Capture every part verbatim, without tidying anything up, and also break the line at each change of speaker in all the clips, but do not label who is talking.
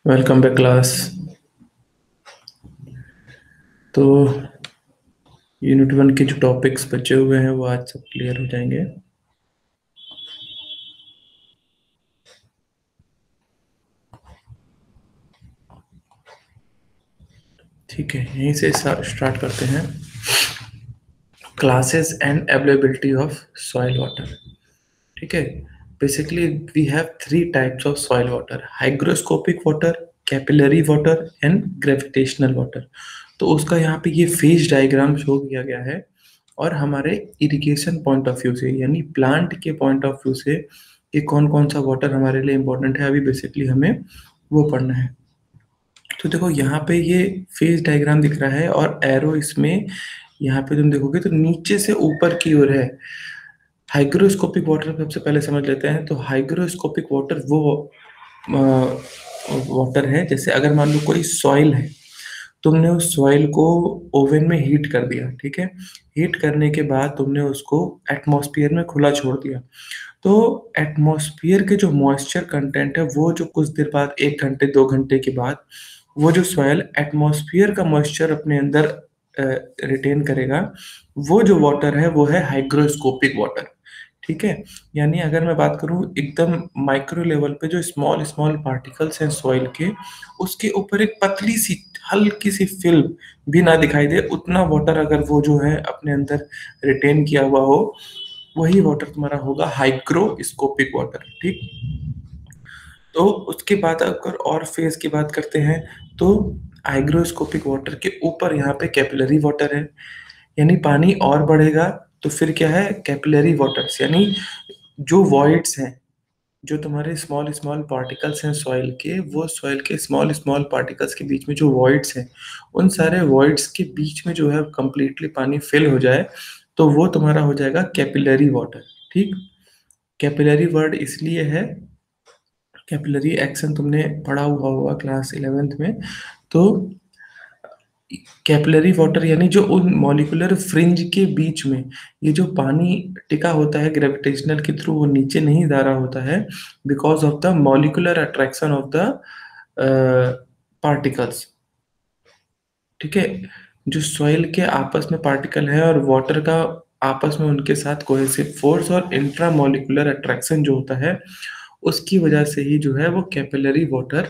Welcome back class. तो unit one के जो टॉपिक्स बचे हुए हैं वो आज सब क्लियर हो जाएंगे। ठीक है, यहीं से स्टार्ट करते हैं। Classes and availability of soil water. ठीक है, basically we have three types of soil water: hygroscopic water, capillary water and gravitational water. तो उसका यहाँ पे ये फेज डायग्राम शो किया गया है। और हमारे इरिगेशन पॉइंट ऑफ व्यू से यानी प्लांट के पॉइंट ऑफ व्यू से कि कौन कौन सा वाटर हमारे लिए इम्पोर्टेंट है, अभी बेसिकली हमें वो पढ़ना है। तो देखो यहाँ पे ये फेज डायग्राम दिख रहा है और एरो इसमें यहाँ पे तुम देखोगे तो नीचे से ऊपर की ओर है। हाइग्रोस्कोपिक वाटर सबसे पहले समझ लेते हैं। तो हाइग्रोस्कोपिक वाटर वो वाटर है, जैसे अगर मान लो कोई सॉइल है, तुमने उस सॉइल को ओवन में हीट कर दिया। ठीक है, हीट करने के बाद तुमने उसको एटमॉस्फेयर में खुला छोड़ दिया। तो एटमॉस्फेयर के जो मॉइस्चर कंटेंट है वो जो कुछ देर बाद, एक घंटे दो घंटे के बाद, वो जो सॉइल एटमॉस्फेयर का मॉइस्चर अपने अंदर रिटेन करेगा, वो जो वाटर है वो है हाइग्रोस्कोपिक वाटर। ठीक है, यानी अगर मैं बात करूं एकदम माइक्रो लेवल पे, जो स्मॉल स्मॉल पार्टिकल्स हैं सॉइल के, उसके ऊपर एक पतली सी हल्की सी फिल्म भी ना दिखाई दे, उतना वाटर अगर वो जो है अपने अंदर रिटेन किया हुआ हो, वही वाटर तुम्हारा होगा हाइग्रोस्कोपिक वाटर। ठीक, तो उसके बाद अगर और फेज की बात करते हैं तो हाइग्रोस्कोपिक वाटर के ऊपर यहाँ पे कैपिलरी वाटर है, यानी पानी और बढ़ेगा तो फिर क्या है, कैपिलरी वाटर्स, यानी जो वॉइड्स हैं, जो तुम्हारे स्मॉल स्मॉल पार्टिकल्स हैं सॉइल के, वो सॉइल के स्मॉल स्मॉल पार्टिकल्स के बीच में जो वॉइड्स हैं, उन सारे वॉइड्स के बीच में जो है कंप्लीटली पानी फिल हो जाए, तो वो तुम्हारा हो जाएगा कैपिलरी वाटर। ठीक, कैपिलरी वर्ड इसलिए है, कैपिलरी एक्शन तुमने पढ़ा हुआ होगा क्लास इलेवेंथ में। तो कैपिलरी वाटर यानी जो उन मॉलिक्यूलर फ्रिंज के बीच में ये जो पानी टिका होता है ग्रेविटेशनल के थ्रू, वो नीचे नहीं जा रहा होता है because of the molecular attraction of the particles. ठीक है, जो सॉइल के आपस में पार्टिकल है और वाटर का आपस में उनके साथ कोहेसिव फोर्स और इंट्रा मॉलिक्यूलर अट्रैक्शन जो होता है, उसकी वजह से ही जो है वो कैपिलरी वाटर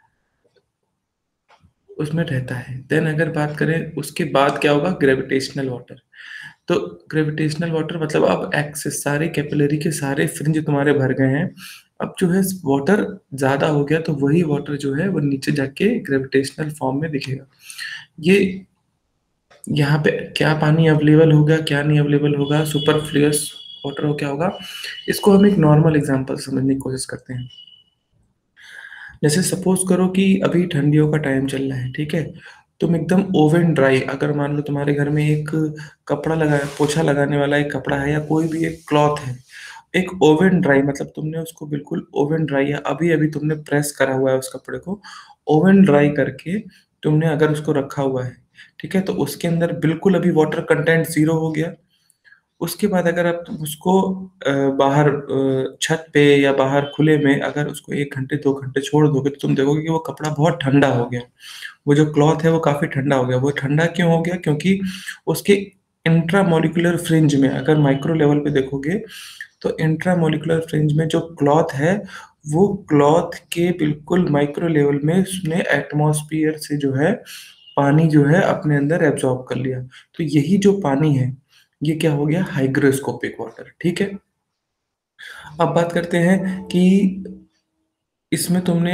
उसमें रहता है। देन अगर बात करें उसके बाद क्या होगा, ग्रेविटेशनल वाटर। तो ग्रेविटेशनल वाटर मतलब अब एक्सेस, सारे कैपिलरी के सारे फ्रिंज तुम्हारे भर गए हैं, अब जो है वाटर ज्यादा हो गया, तो वही वाटर जो है वो नीचे जाके ग्रेविटेशनल फॉर्म में दिखेगा। ये यहाँ पे क्या पानी अवेलेबल होगा, क्या नहीं अवेलेबल होगा, सुपरफ्लुअस वाटर हो क्या होगा, इसको हम एक नॉर्मल एग्जांपल समझने की कोशिश करते हैं। जैसे सपोज करो कि अभी ठंडियों का टाइम चल रहा है। ठीक है, तुम एकदम ओवन ड्राई, अगर मान लो तुम्हारे घर में एक कपड़ा लगा, पोछा लगाने वाला एक कपड़ा है या कोई भी एक क्लॉथ है, एक ओवन ड्राई मतलब तुमने उसको बिल्कुल ओवन ड्राई है, अभी अभी तुमने प्रेस करा हुआ है उस कपड़े को, ओवन ड्राई करके तुमने अगर उसको रखा हुआ है, ठीक है, तो उसके अंदर बिल्कुल अभी वाटर कंटेंट जीरो हो गया। उसके बाद अगर आप उसको अ, बाहर अ, छत पे या बाहर खुले में अगर उसको एक घंटे दो घंटे छोड़ दोगे, तो तुम देखोगे कि वो कपड़ा बहुत ठंडा हो गया, वो जो क्लॉथ है वो काफी ठंडा हो गया। वो ठंडा क्यों हो गया, क्योंकि उसके इंट्रामोलिकुलर फ्रिंज में, अगर माइक्रो लेवल पे देखोगे तो इंट्रामोलिकुलर फ्रिंज में जो क्लॉथ है, वो क्लॉथ के बिल्कुल माइक्रो लेवल में उसने एटमॉस्फेयर से जो है पानी जो है अपने अंदर एब्जॉर्ब कर लिया। तो यही जो पानी है ये क्या हो गया, हाइग्रोस्कोपिक वाटर। ठीक है, अब बात करते हैं कि इसमें तुमने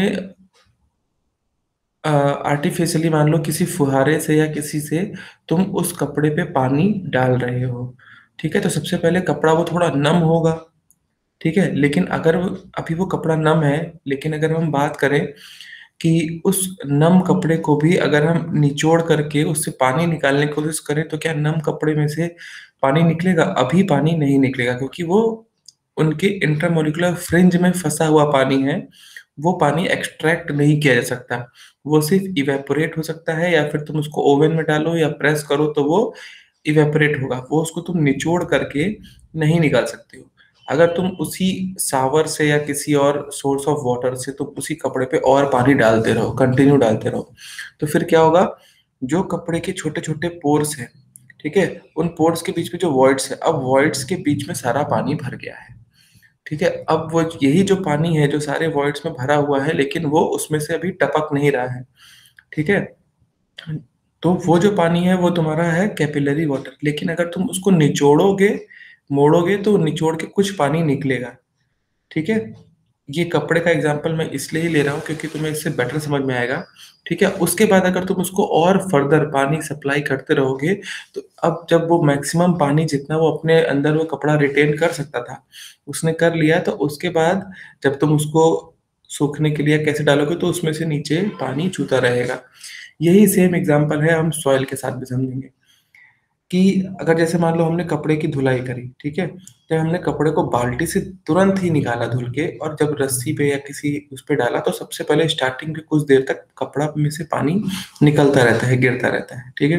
आर्टिफिशियली मान लो किसी फुहारे से या किसी से तुम उस कपड़े पे पानी डाल रहे हो। ठीक है, तो सबसे पहले कपड़ा वो थोड़ा नम होगा। ठीक है, लेकिन अगर वो- अभी वो कपड़ा नम है, लेकिन अगर हम बात करें कि उस नम कपड़े को भी अगर हम निचोड़ करके उससे पानी निकालने की कोशिश करें, तो क्या नम कपड़े में से पानी निकलेगा? अभी पानी नहीं निकलेगा, क्योंकि वो उनके इंटरमोलिकुलर फ्रिंज में फंसा हुआ पानी है, वो पानी एक्सट्रैक्ट नहीं किया जा सकता। वो सिर्फ इवेपोरेट हो सकता है, या फिर तुम उसको ओवन में डालो या प्रेस करो तो वो इवेपोरेट होगा, वो उसको तुम निचोड़ करके नहीं निकाल सकते हो। अगर तुम उसी शावर से या किसी और सोर्स ऑफ वाटर से तुम उसी कपड़े पे और पानी डालते रहो, कंटिन्यू डालते रहो, तो फिर क्या होगा, जो कपड़े के छोटे-छोटे पोर्स हैं, ठीक है? उन पोर्स के बीच में जो वॉइड्स है, अब वॉइड्स के बीच में सारा पानी भर गया है, ठीक है? अब वो यही जो पानी है, जो सारे वॉइड्स में भरा हुआ है, लेकिन वो उसमें से अभी टपक नहीं रहा है, ठीक है? तो वो जो पानी है, वो तुम्हारा है कैपिलरी वाटर। लेकिन अगर तुम उसको निचोड़ोगे, मोड़ोगे, तो निचोड़ के कुछ पानी निकलेगा, ठीक है? ये कपड़े का एग्जांपल मैं इसलिए ही ले रहा हूँ क्योंकि तुम्हें इससे बेटर समझ में आएगा, ठीक है? उसके बाद अगर तुम उसको और फर्दर पानी सप्लाई करते रहोगे, तो अब जब वो मैक्सिमम पानी जितना वो अपने अंदर वो कपड़ा रिटेन कर सकता था, उसने कर लिया, तो उसके बाद जब तुम उसको सूखने के लिए कैसे डालोगे, तो उसमें से नीचे पानी चूता रहेगा। यही सेम एग्जांपल है, हम सॉइल के साथ भी समझेंगे कि अगर जैसे मान लो हमने कपड़े की धुलाई करी, ठीक है? जब हमने कपड़े को बाल्टी से तुरंत ही निकाला धुल के और जब रस्सी पे या किसी उस पे डाला, तो सबसे पहले स्टार्टिंग के कुछ देर तक कपड़ा में से पानी निकलता रहता है, गिरता रहता है, ठीक है?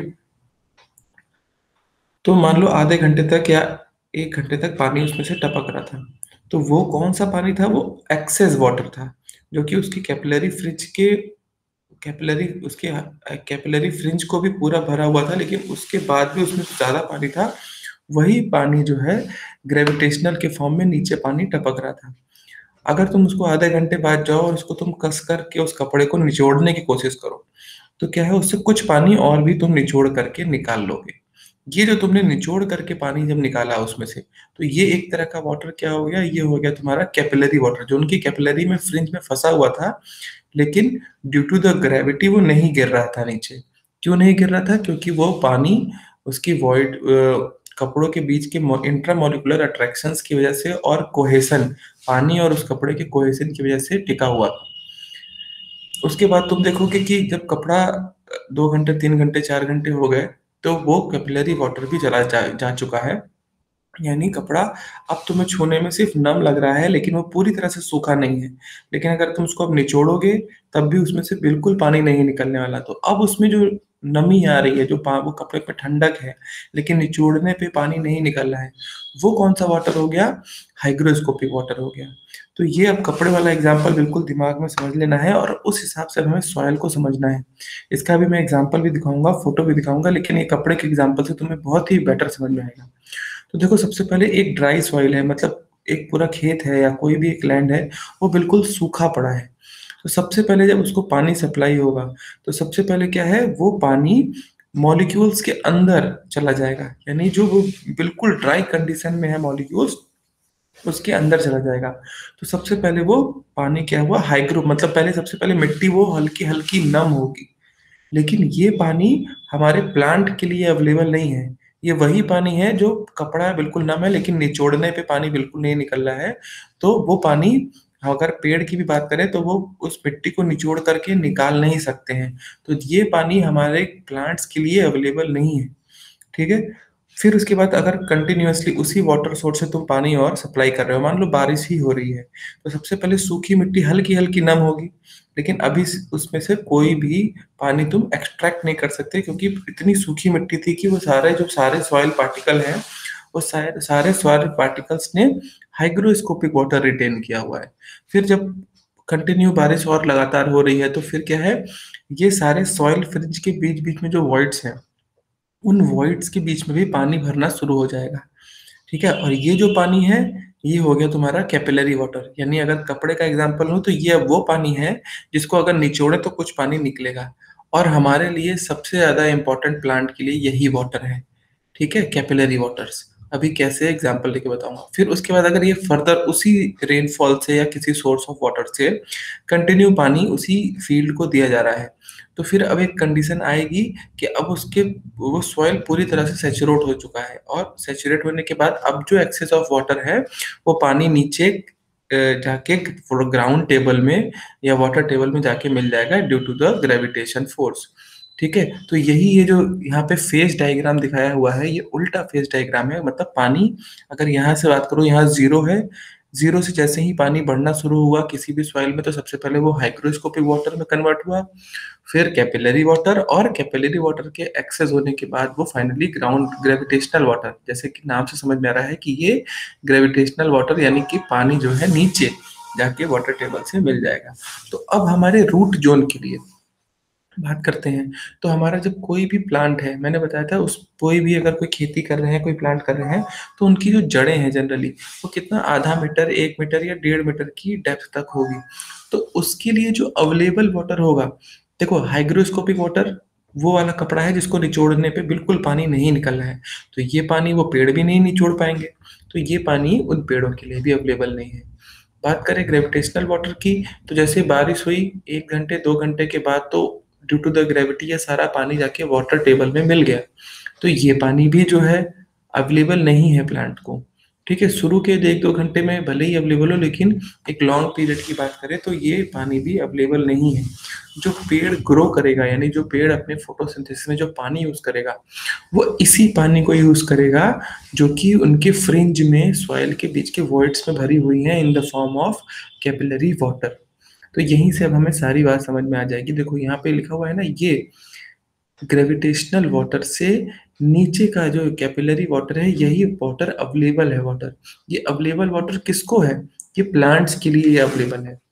तो मान लो आधे घंटे तक या एक घंटे तक पानी उसमें से टपक रहा था। तो वो कौन-सा पानी था? वो एक्सेस वाटर था, जो कि उसकी कैपिलरी फ्रिज के कैपिलरी उसके अ, कैपिलरी फ्रिंज को भी पूरा भरा हुआ था, लेकिन उसके बाद भी उसमें ज़्यादा पानी था। वही पानी जो है ग्रेविटेशनल के फॉर्म में नीचे पानी टपक रहा था। अगर तुम उसको आधे घंटे बाद जाओ और उसको तुम कस कर के उस कपड़े को निचोड़ने की कोशिश करो, तो क्या है, उससे कुछ पानी और भी तुम निचोड़ करके निकाल लोगे। ये जो तुमने निचोड़ करके पानी जब निकाला उसमें से, तो ये एक तरह का वाटर क्या हो गया, ये हो गया तुम्हारा कैपिलरी वाटर, जो उनकी कैपिलरी में फ्रिंज में फँसा हुआ था, लेकिन ड्यू टू द ग्रेविटी वो नहीं गिर रहा था नीचे। क्यों नहीं गिर रहा था? क्योंकि वो पानी उसकी वॉइड अ, कपड़ों के बीच के मो इंट्रामॉलिक्यूलर अट्रैक्शंस की वजह से और कोहेसन, पानी और उस कपड़े के कोहेसन की वजह से टिका हुआ था। उसके बाद तुम देखोगे कि जब कपड़ा अ, दो घंटे, तीन घंटे, चार घंटे हो गए, तो वो कैपिलरी वाटर भी चला जा जा चुका है। यानी कपड़ा अब तुम्हें छूने में सिर्फ नम लग रहा है, लेकिन वो पूरी तरह से सूखा नहीं है। लेकिन अगर तुम उसको अब निचोड़ोगे, तब भी उसमें से बिल्कुल पानी नहीं निकलने वाला। तो अब उसमें जो नमी आ रही है, जो पा वो कपड़े पे ठंडक है, लेकिन निचोड़ने पे पानी नहीं निकल रहा है, वो कौन-सा वाटर हो गया? हाइग्रोस्कोपिक वाटर हो गया। तो ये अब कपड़े वाला एग्ज़ाम्पल बिल्कुल दिमाग में समझ लेना है और उस हिसाब से हमें सॉइल को समझना है। इसका भी मैं एग्ज़ाम्पल भी दिखाऊँगा, फ़ोटो भी दिखाऊँगा, लेकिन ये कपड़े के एग्ज़ाम्पल से तुम्हें बहुत ही बेटर समझ में आएगा। तो देखो, सबसे पहले एक ड्राई सॉइल है, मतलब एक पूरा खेत है या कोई भी एक लैंड है, वो बिल्कुल सूखा पड़ा है। तो सबसे पहले जब उसको पानी सप्लाई होगा, तो सबसे पहले क्या है, वो पानी मॉलिक्यूल्स के अंदर चला जाएगा। यानी जो वो बिल्कुल ड्राई कंडीशन में है मॉलिक्यूल्स, उसके अंदर चला जाएगा। तो सबसे पहले वो पानी क्या हुआ, हाइग्रो मतलब पहले सबसे पहले मिट्टी वो हल्की-हल्की नम होगी। लेकिन ये पानी हमारे प्लांट के लिए अवेलेबल नहीं है। ये वही पानी है जो कपड़ा बिल्कुल नम है, लेकिन निचोड़ने पे पानी बिल्कुल नहीं निकल रहा है। तो वो पानी, अगर पेड़ की भी बात करें, तो वो उस मिट्टी को निचोड़ करके निकाल नहीं सकते हैं। तो ये पानी हमारे प्लांट्स के लिए अवेलेबल नहीं है, ठीक है? फिर उसके बाद अगर कंटिन्यूअसली उसी वाटर सोर्स से तुम पानी और सप्लाई कर रहे हो, मान लो बारिश ही हो रही है, तो सबसे पहले सूखी मिट्टी हल्की-हल्की नम होगी, लेकिन अभी स उसमें से कोई भी पानी तुम एक्सट्रैक्ट नहीं कर सकते, क्योंकि इतनी सूखी मिट्टी थी कि वो सारे जो सारे सॉइल पार्टिकल हैं, वो सारे सारे सॉइल पार्टिकल्स ने हाइग्रोस्कोपिक वाटर रिटेन किया हुआ है। फिर जब कंटिन्यू बारिश और लगातार हो रही है, तो फिर क्या है, ये सारे सॉइल फ्रिंज के बीच-बीच में जो वॉइड्स हैं, उन वॉइड्स के बीच में भी पानी भरना शुरू हो जाएगा, ठीक है? और ये जो पानी है, ये हो गया तुम्हारा कैपिलरी वाटर। यानी अगर कपड़े का एग्ज़ाम्पल लूँ, तो ये अब वो पानी है जिसको अगर निचोड़े तो कुछ पानी निकलेगा, और हमारे लिए सबसे ज़्यादा इम्पोर्टेंट प्लांट के लिए यही वाटर है, ठीक है? Capillary waters. अभी कैसे एग्ज़ाम्पल देके बताऊँगा। फिर उसके बाद अगर ये फर्दर उसी रेनफॉल से या किसी सोर्स ऑफ वाटर से कंटिन्यू पानी उसी फ़ील्ड को दिया जा रहा है, तो फिर अब एक कंडीशन आएगी कि अब उसके वो सॉइल पूरी तरह से सैचुरेट हो चुका है, और सैचुरेट होने के बाद अब जो एक्सेस ऑफ वाटर है, वो पानी नीचे अ, जाके फ़ोर ग्राउंड टेबल में या वाटर टेबल में जाके मिल जाएगा due to the gravitation force, ठीक है? तो यही ये जो यहाँ पे फेज़ डायग्राम दिखाया हुआ है, ये उल्टा फेज़ डायग्राम है। मतलब पानी, अगर यहाँ से बात करूँ, यहाँ ज़ीरो है, ज़ीरो से जैसे ही पानी बढ़ना शुरू हुआ किसी भी सॉइल में, तो सबसे पहले वो हाइग्रोस्कोपिक वाटर में कन्वर्ट हुआ, फिर कैपिलरी वाटर, और कैपिलरी वाटर के एक्सेस होने के बाद वो फाइनली ग्राउंड ग्रेविटेशनल वाटर, जैसे कि नाम से समझ में आ रहा है कि ये ग्रेविटेशनल वाटर यानी कि पानी जो है नीचे जाके वाटर टेबल से मिल जाएगा। तो अब हमारे रूट जोन के लिए बात करते हैं। तो हमारा जब कोई भी प्लांट है, मैंने बताया था उस कोई भी अगर कोई खेती कर रहे हैं, कोई प्लांट कर रहे हैं, तो उनकी जो जड़ें हैं जनरली वो कितना आधा मीटर, एक मीटर या डेढ़ मीटर की डेप्थ तक होगी। तो उसके लिए जो अवेलेबल वाटर होगा, देखो हाइग्रोस्कोपिक वाटर वो वाला कपड़ा है जिसको निचोड़ने पे बिल्कुल पानी नहीं निकल रहा है, तो ये पानी वो पेड़ भी नहीं निचोड़ पाएंगे, तो ये पानी उन पेड़ों के लिए भी अवेलेबल नहीं है। बात करें ग्रेविटेशनल वाटर की, तो जैसे बारिश हुई एक घंटे दो घंटे के बाद, तो ड्यू टू द ग्रेविटी ये सारा पानी जाके वाटर टेबल में मिल गया, तो ये पानी भी जो है अवेलेबल नहीं है प्लांट को। ठीक है, शुरू के एक दो घंटे में भले ही अवेलेबल हो, लेकिन एक लॉन्ग पीरियड की बात करें तो ये पानी भी अवेलेबल नहीं है। जो पेड़ ग्रो करेगा, यानी जो पेड़ अपने फोटोसिंथेसिस में जो पानी यूज करेगा, वो इसी पानी को यूज करेगा जो कि उनके फ्रिंज में सॉइल के बीच के वॉइड्स में भरी हुई है in the form of capillary water. तो यहीं से अब हमें सारी बात समझ में आ जाएगी। देखो यहाँ पे लिखा हुआ है ना, ये ग्रेविटेशनल वाटर से नीचे का जो कैपिलरी वाटर है, यही वाटर अवेलेबल है वाटर। ये अवेलेबल वाटर किसको है? ये प्लांट्स के लिए ये अवेलेबल है।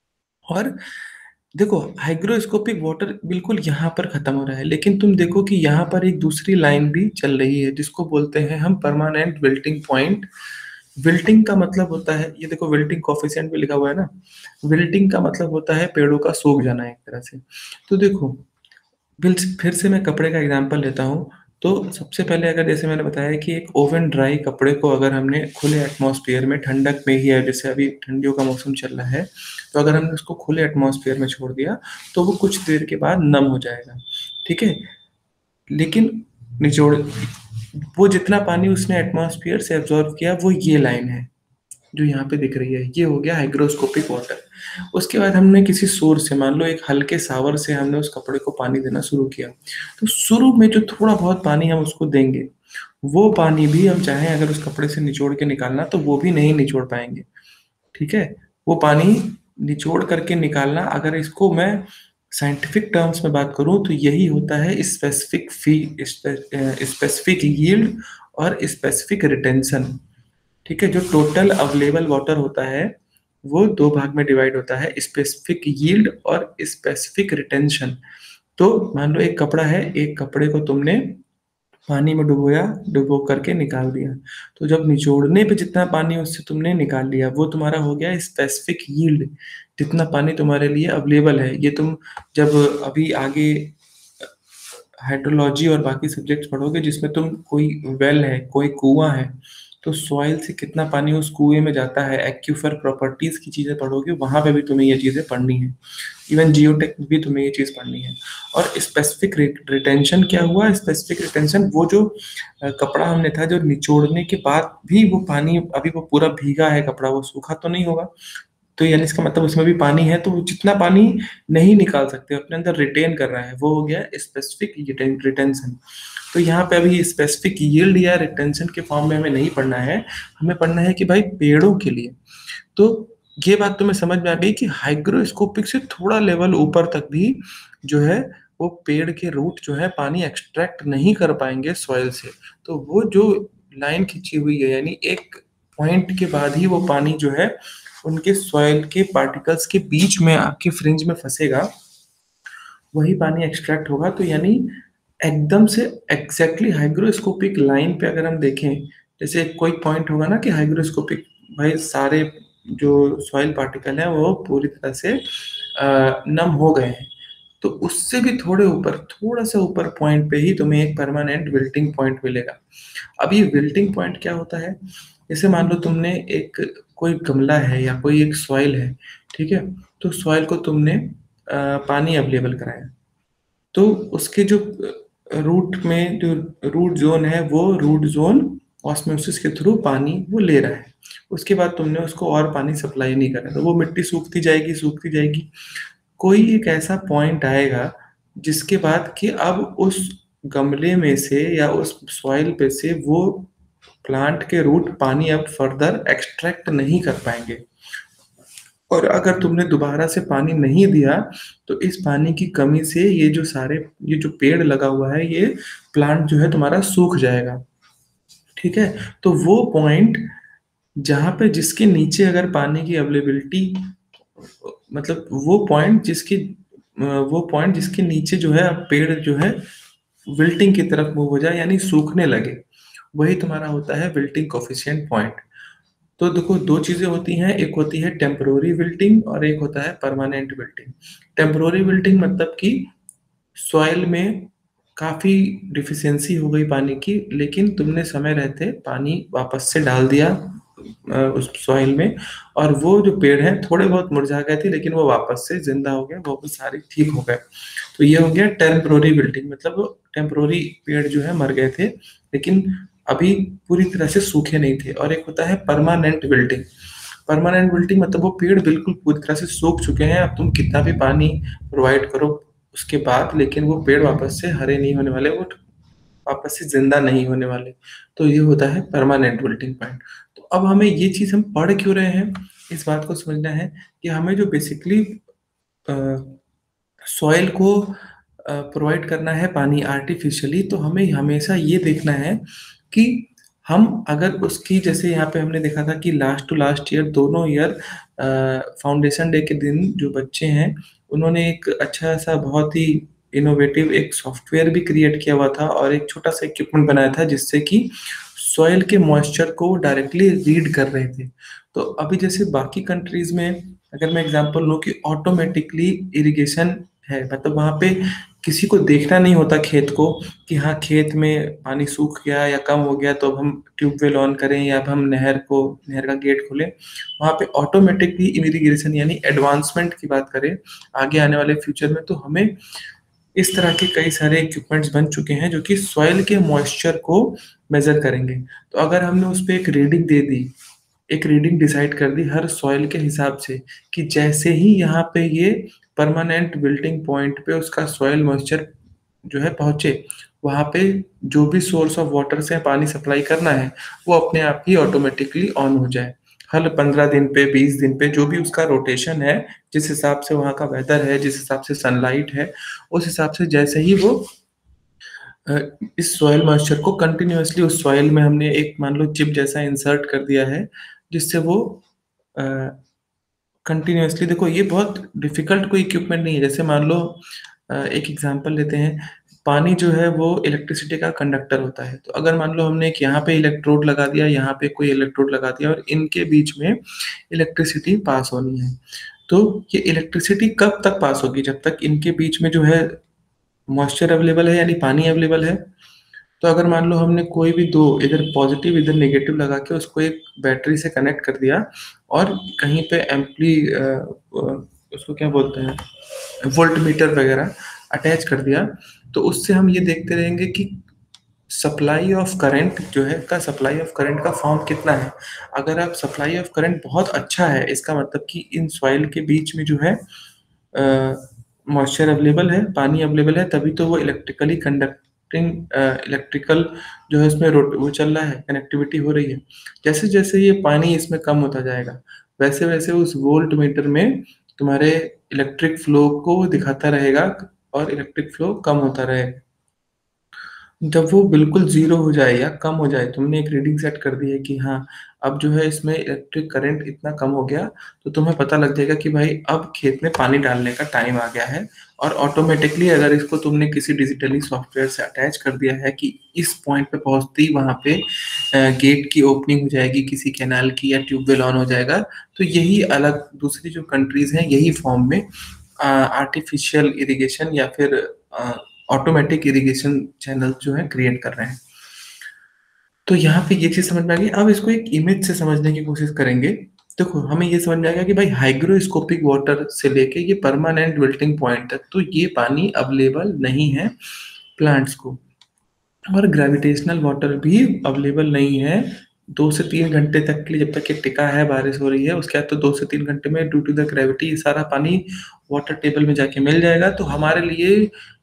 और देखो हाइग्रोस्कोपिक वाटर बिल्कुल यहाँ पर खत्म हो रहा है, लेकिन तुम देखो कि यहाँ पर एक दूसरी लाइन भी चल रही है जिसको बोलते हैं हम परमानेंट विल्टिंग पॉइंट। विल्टिंग का मतलब होता है, ये देखो विल्टिंग कोफिशिएंट भी लिखा हुआ है ना, विल्टिंग का मतलब होता है पेड़ों का सूख जाना एक तरह से। तो देखो बिल फिर से मैं कपड़े का एग्जांपल लेता हूँ। तो सबसे पहले अगर जैसे मैंने बताया कि एक ओवन ड्राई कपड़े को अगर हमने खुले एटमॉस्फेयर में, ठंडक में ही है, जैसे अभी ठंडियों का मौसम चल रहा है, तो अगर हमने उसको खुले एटमॉस्फेयर में छोड़ दिया तो वो कुछ देर के बाद नम हो जाएगा। ठीक है, लेकिन निचोड़ वो जितना पानी उसने एटमॉस्फेयर से एब्जॉर्ब किया, वो ये लाइन है जो यहाँ पे दिख रही है, ये हो गया हाइग्रोस्कोपिक वाटर। उसके बाद हमने किसी सोर्स से, मान लो एक हल्के सावर से हमने उस कपड़े को पानी देना शुरू किया, तो शुरू में जो थोड़ा बहुत पानी हम उसको देंगे, वो पानी भी हम चाहें अगर उस कपड़े से निचोड़ के निकालना, तो वो भी नहीं निचोड़ पाएंगे। ठीक है, वो पानी निचोड़ करके निकालना, अगर इसको मैं साइंटिफिक टर्म्स में बात करूं तो यही होता है स्पेसिफिक फी स्पेसिफिक यील्ड और स्पेसिफिक रिटेंशन। ठीक है, जो टोटल अवेलेबल वाटर होता है वो दो भाग में डिवाइड होता है, स्पेसिफिक यील्ड और स्पेसिफिक रिटेंशन। तो मान लो एक कपड़ा है, एक कपड़े को तुमने पानी में डुबोया, डुबो करके निकाल दिया, तो जब निचोड़ने पे जितना पानी उससे तुमने निकाल लिया, वो तुम्हारा हो गया स्पेसिफिक यील्ड, जितना पानी तुम्हारे लिए अवेलेबल है। ये तुम जब अभी आगे हाइड्रोलॉजी और बाकी सब्जेक्ट्स पढ़ोगे जिसमें तुम कोई वेल है, कोई कुआं है, तो सॉइल से कितना पानी उस कुएं में जाता है, एक्यूफर प्रॉपर्टीज की चीजें पढ़ोगे, वहां पे भी तुम्हें ये चीजें पढ़नी है। इवन जियोटेक में भी तुम्हें ये चीज पढ़नी है। और स्पेसिफिक रिटेंशन क्या हुआ? स्पेसिफिक रिटेंशन वो जो अ, कपड़ा हमने था, जो निचोड़ने के बाद भी वो पानी, अभी वो पूरा भीगा है कपड़ा, वो सूखा तो नहीं होगा, तो यानी इसका मतलब उसमें भी पानी है, तो वो जितना पानी नहीं निकाल सकते अपने अंदर रिटेन कर रहा है, वो हो गया स्पेसिफिक रिटेंशन। तो यहाँ पे अभी स्पेसिफिक यील्ड या रिटेंशन के फॉर्म में हमें नहीं पढ़ना है, हमें पढ़ना है कि भाई पेड़ों के लिए। तो ये बात तुम्हें समझ में आ गई कि हाइग्रोस्कोपिक से थोड़ा लेवल ऊपर तक भी जो है वो पेड़ के रूट जो है पानी एक्सट्रैक्ट नहीं कर पाएंगे सॉइल से। तो वो जो लाइन खींची हुई है, यानी एक पॉइंट के बाद ही वो पानी जो है उनके सॉइल के पार्टिकल्स के बीच में आपके फ्रिंज में फंसेगा, वही पानी एक्सट्रैक्ट होगा। तो यानी एकदम से एग्जैक्टली हाइग्रोस्कोपिक लाइन पे अगर हम देखें, जैसे कोई पॉइंट होगा ना कि हाइग्रोस्कोपिक, भाई सारे जो सॉइल पार्टिकल है वो पूरी तरह से अ, नम हो गए हैं, तो उससे भी थोड़े ऊपर, थोड़ा सा ऊपर पॉइंट पे ही तुम्हें एक परमानेंट विल्टिंग पॉइंट मिलेगा। अब ये विल्टिंग पॉइंट क्या होता है? जैसे मान लो तुमने एक कोई गमला है या कोई एक सॉइल है, ठीक है, तो सॉइल को तुमने अ, पानी अवेलेबल कराया, तो उसके जो रूट में जो रूट जोन है, वो रूट जोन ऑस्मोसिस के थ्रू पानी वो ले रहा है। उसके बाद तुमने उसको और पानी सप्लाई नहीं करा, तो वो मिट्टी सूखती जाएगी सूखती जाएगी। कोई एक ऐसा पॉइंट आएगा जिसके बाद कि अब उस गमले में से या उस सॉइल पे से वो प्लांट के रूट पानी अब फर्दर एक्सट्रैक्ट नहीं कर पाएँगे। और अगर तुमने दोबारा से पानी नहीं दिया, तो इस पानी की कमी से ये जो सारे ये जो पेड़ लगा हुआ है, ये प्लांट जो है तुम्हारा सूख जाएगा। ठीक है? तो वो पॉइंट जहाँ पे जिसके नीचे अगर पानी की अवेलेबिलिटी मतलब वो पॉइंट जिसकी अ, वो पॉइंट जिसके नीचे जो है अब पेड़ जो है विल्टिंग की तरफ मूव हो जाए यानी सूखने लगे, वही तुम्हारा होता है विल्टिंग कोएफिशिएंट पॉइंट। तो देखो दो चीज़ें होती हैं, एक होती है टेम्परेरी विल्टिंग और एक होता है परमानेंट विल्टिंग। टेम्परेरी विल्टिंग मतलब कि सॉइल में काफ़ी डिफिशियंसी हो गई पानी की, लेकिन तुमने समय रहते पानी वापस से डाल दिया अ, उस सॉइल में और वो जो पेड़ हैं थोड़े बहुत मुरझा गए थे लेकिन वो वापस से ज़िंदा हो गए, वो भी सारे ठीक हो गए। तो ये हो गया टेम्परेरी विल्टिंग मतलब टेम्परेरी पेड़ जो है मर गए थे, लेकिन अभी पूरी तरह से सूखे नहीं थे। और एक होता है परमानेंट विल्टिंग। परमानेंट विल्टिंग मतलब वो पेड़ बिल्कुल पूरी तरह से सूख चुके हैं, अब तुम कितना भी पानी प्रोवाइड करो उसके बाद, लेकिन वो पेड़ वापस से हरे नहीं होने वाले, वो वापस से ज़िंदा नहीं होने वाले। तो ये होता है परमानेंट विल्टिंग पॉइंट। तो अब हमें ये चीज़ हम पढ़ क्यों रहे हैं, इस बात को समझना है कि हमें जो बेसिकली अ, सॉइल को अ, प्रोवाइड करना है पानी आर्टिफिशियली, तो हमें हमेशा ये देखना है कि हम अगर उसकी जैसे यहाँ पे हमने देखा था कि लास्ट टू लास्ट ईयर दोनों ईयर अ, फाउंडेशन डे के दिन जो बच्चे हैं, उन्होंने एक अच्छा-सा बहुत ही इनोवेटिव एक सॉफ्टवेयर भी क्रिएट किया हुआ था और एक छोटा-सा इक्विपमेंट बनाया था जिससे कि सॉइल के मॉइस्चर को डायरेक्टली रीड कर रहे थे। तो अभी जैसे बाकी कंट्रीज़ में अगर मैं एग्ज़ाम्पल लूँ कि ऑटोमैटिकली इरिगेशन है, मतलब वहाँ पे किसी को देखना नहीं होता खेत को कि हाँ, खेत में पानी सूख गया या कम हो गया तो अब हम ट्यूबवेल ऑन करें या अब हम नहर को नहर का गेट खोलें। वहाँ पे ऑटोमैटिकली इरिगेशन यानी एडवांसमेंट की बात करें, आगे आने वाले फ्यूचर में तो हमें इस तरह के कई सारे इक्विपमेंट्स बन चुके हैं जो कि सॉइल के मॉइस्चर को मेज़र करेंगे। तो अगर हमने उसपे एक रीडिंग दे दी, एक रीडिंग डिसाइड कर दी हर सॉइल के हिसाब से कि जैसे ही यहाँ पे ये परमानेंट विल्टिंग पॉइंट पे उसका सॉइल मॉइस्चर जो है पहुँचे, वहाँ पे जो भी सोर्स ऑफ वाटर से पानी सप्लाई करना है, वो अपने आप ही ऑटोमैटिकली ऑन हो जाए। हर पंद्रह दिन पे, बीस दिन पे जो भी उसका रोटेशन है, जिस हिसाब से वहाँ का वेदर है, जिस हिसाब से सनलाइट है, उस हिसाब से जैसे ही वो अ, इस सॉइल मॉइस्चर को कंटिन्यूअसली उस सॉइल में हमने एक मान लो चिप जैसा इंसर्ट कर दिया है, जिससे वो अ, कंटिन्यूअसली देखो ये बहुत डिफ़िकल्ट कोई इक्विपमेंट नहीं है। जैसे मान लो अ, एक एग्ज़ाम्पल लेते हैं, पानी जो है वो इलेक्ट्रिसिटी का कंडक्टर होता है। तो अगर मान लो हमने एक यहाँ पे इलेक्ट्रोड लगा दिया, यहाँ पे कोई इलेक्ट्रोड लगा दिया और इनके बीच में इलेक्ट्रिसिटी पास होनी है। तो ये इलेक्ट्रिसिटी कब तक पास होगी? जब तक इनके बीच में जो है मॉइस्चर अवेलेबल है यानी पानी अवेलेबल है। तो अगर मान लो हमने कोई भी दो इधर पॉज़िटिव इधर नेगेटिव लगा के उसको एक बैटरी से कनेक्ट कर दिया और कहीं पे एम्पली अ अ, उसको क्या बोलते हैं वोल्टमीटर वगैरह अटैच कर दिया, तो उससे हम ये देखते रहेंगे कि सप्लाई ऑफ करंट जो है का सप्लाई ऑफ करंट का फॉर्म कितना है। अगर आप सप्लाई ऑफ करंट बहुत अच्छा है, इसका मतलब कि इन सॉइल के बीच में जो है अ, मॉइस्चर अवेलेबल है, पानी अवेलेबल है, तभी तो वो इलेक्ट्रिकली कंडक्टिंग अ, इलेक्ट्रिकल जो है उसमें रोट वो चल रहा है, कनेक्टिविटी हो रही है। जैसे-जैसे ये पानी इसमें कम होता जाएगा, वैसे-वैसे उस वोल्टमीटर में तुम्हारे इलेक्ट्रिक फ्लो को दिखाता रहेगा और इलेक्ट्रिक फ्लो कम होता रहेगा। जब वो बिल्कुल ज़ीरो हो जाए या कम हो जाए, तुमने एक रीडिंग सेट कर दी है कि हाँ, अब जो है इसमें इलेक्ट्रिक करंट इतना कम हो गया, तो तुम्हें पता लग जाएगा कि भाई अब खेत में पानी डालने का टाइम आ गया है और ऑटोमैटिकली अगर इसको तुमने किसी डिजिटली सॉफ्टवेयर से अटैच कर दिया है कि इस पॉइंट पे पहुँचते ही वहाँ पे अ, गेट की ओपनिंग हो जाएगी किसी कैनाल की या ट्यूबवेल ऑन हो जाएगा, तो यही अलग दूसरी जो कंट्रीज़ हैं, यही फॉर्म में अ, आर्टिफ़िशियल इरिगेशन या फिर अ, ऑटोमैटिक इरिगेशन चैनल जो है क्रिएट कर रहे हैं। तो यहाँ पे ये चीज़ समझ में आ गई। अब इसको एक इमेज से समझने की कोशिश करेंगे। देखो, हमें ये समझ में आ गया कि भाई हाइग्रोस्कोपिक वाटर से लेके ये परमानेंट विल्टिंग पॉइंट तक तो ये पानी अवेलेबल नहीं है प्लांट्स को। और ग्रेविटेशनल वाटर भी अवेलेबल नहीं है दो से तीन घंटे तक के लिए जब तक ये टिका है, बारिश हो रही है, उसके बाद तो दो से तीन घंटे में ड्यू टू द ग्रेविटी ये सारा पानी वाटर टेबल में जाके मिल जाएगा। तो हमारे लिए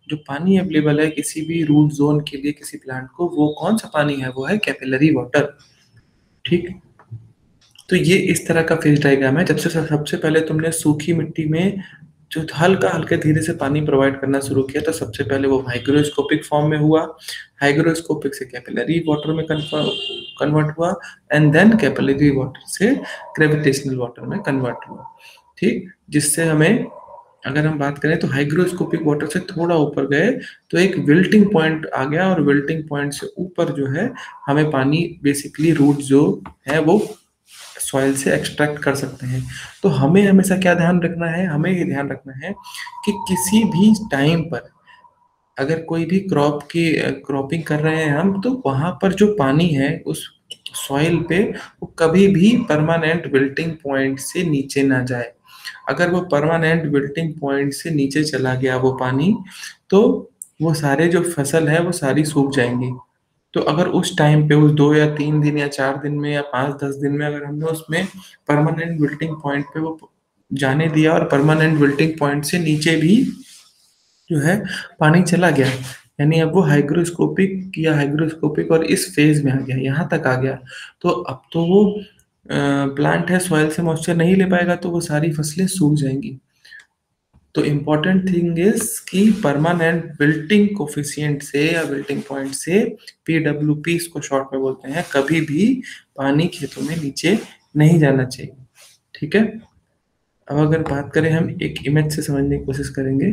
जो पानी अवेलेबल है किसी भी रूट ज़ोन के लिए किसी प्लांट को, वो कौन-सा पानी है? वो है कैपिलरी वाटर, ठीक? तो ये इस तरह का फेज़ डायग्राम है। जब से सबसे पहले तुमने सूखी मिट्टी में जो हल्का-हल्का धीरे से पानी प्रोवाइड करना शुरू किया, तो सबसे पहले वो हाइग्रोस्कोपिक फॉर्म में हुआ, हाइग्रोस्कोपिक से कैपिलरी वाटर में कन्फर्म कन्वर्ट हुआ एंड देन कैपिलरी वाटर से ग्रेविटेशनल वाटर में कन्वर्ट हुआ, ठीक? जिससे हमें अगर हम बात करें तो हाइग्रोस्कोपिक वाटर से थोड़ा ऊपर गए तो एक विल्टिंग पॉइंट आ गया और विल्टिंग पॉइंट से ऊपर जो है हमें पानी बेसिकली रूट जो है वो सॉइल से एक्सट्रैक्ट कर सकते हैं। तो हमें हमेशा क्या ध्यान रखना है? हमें ये ध्यान रखना है कि किसी भी टाइम पर अगर कोई भी क्रॉप की क्रॉपिंग कर रहे हैं हम, तो वहाँ पर जो पानी है उस सॉइल पे वो कभी भी परमानेंट विल्टिंग पॉइंट से नीचे ना जाए। अगर वो परमानेंट विल्टिंग पॉइंट से नीचे चला गया वो पानी, तो वो सारे जो फसल है वो सारी सूख जाएँगी। तो अगर उस टाइम पे उस दो या तीन दिन या चार दिन में या पाँच दस दिन में अगर हमने उसमें परमानेंट विल्टिंग पॉइंट पे वो जाने दिया और परमानेंट विल्टिंग पॉइंट से नीचे भी जो है पानी चला गया, यानी अब वो हाइग्रोस्कोपिक या हाइग्रोस्कोपिक और इस फेज़ में आ गया, यहाँ तक आ गया, तो अब तो वो अ, प्लांट है सॉइल से मॉइस्चर नहीं ले पाएगा, तो वो सारी फसलें सूख जाएँगी। तो इम्पोर्टेंट थिंग इज़ कि परमानेंट विल्टिंग कोएफ़िशिएंट से या विल्टिंग पॉइंट से पीडब्ल्यूपी इसको शॉर्ट में बोलते हैं, कभी भी पानी खेतों में नीचे नहीं जाना चाहिए, ठीक है? अब अगर बात करें हम एक इमेज से समझने की कोशिश करेंगे।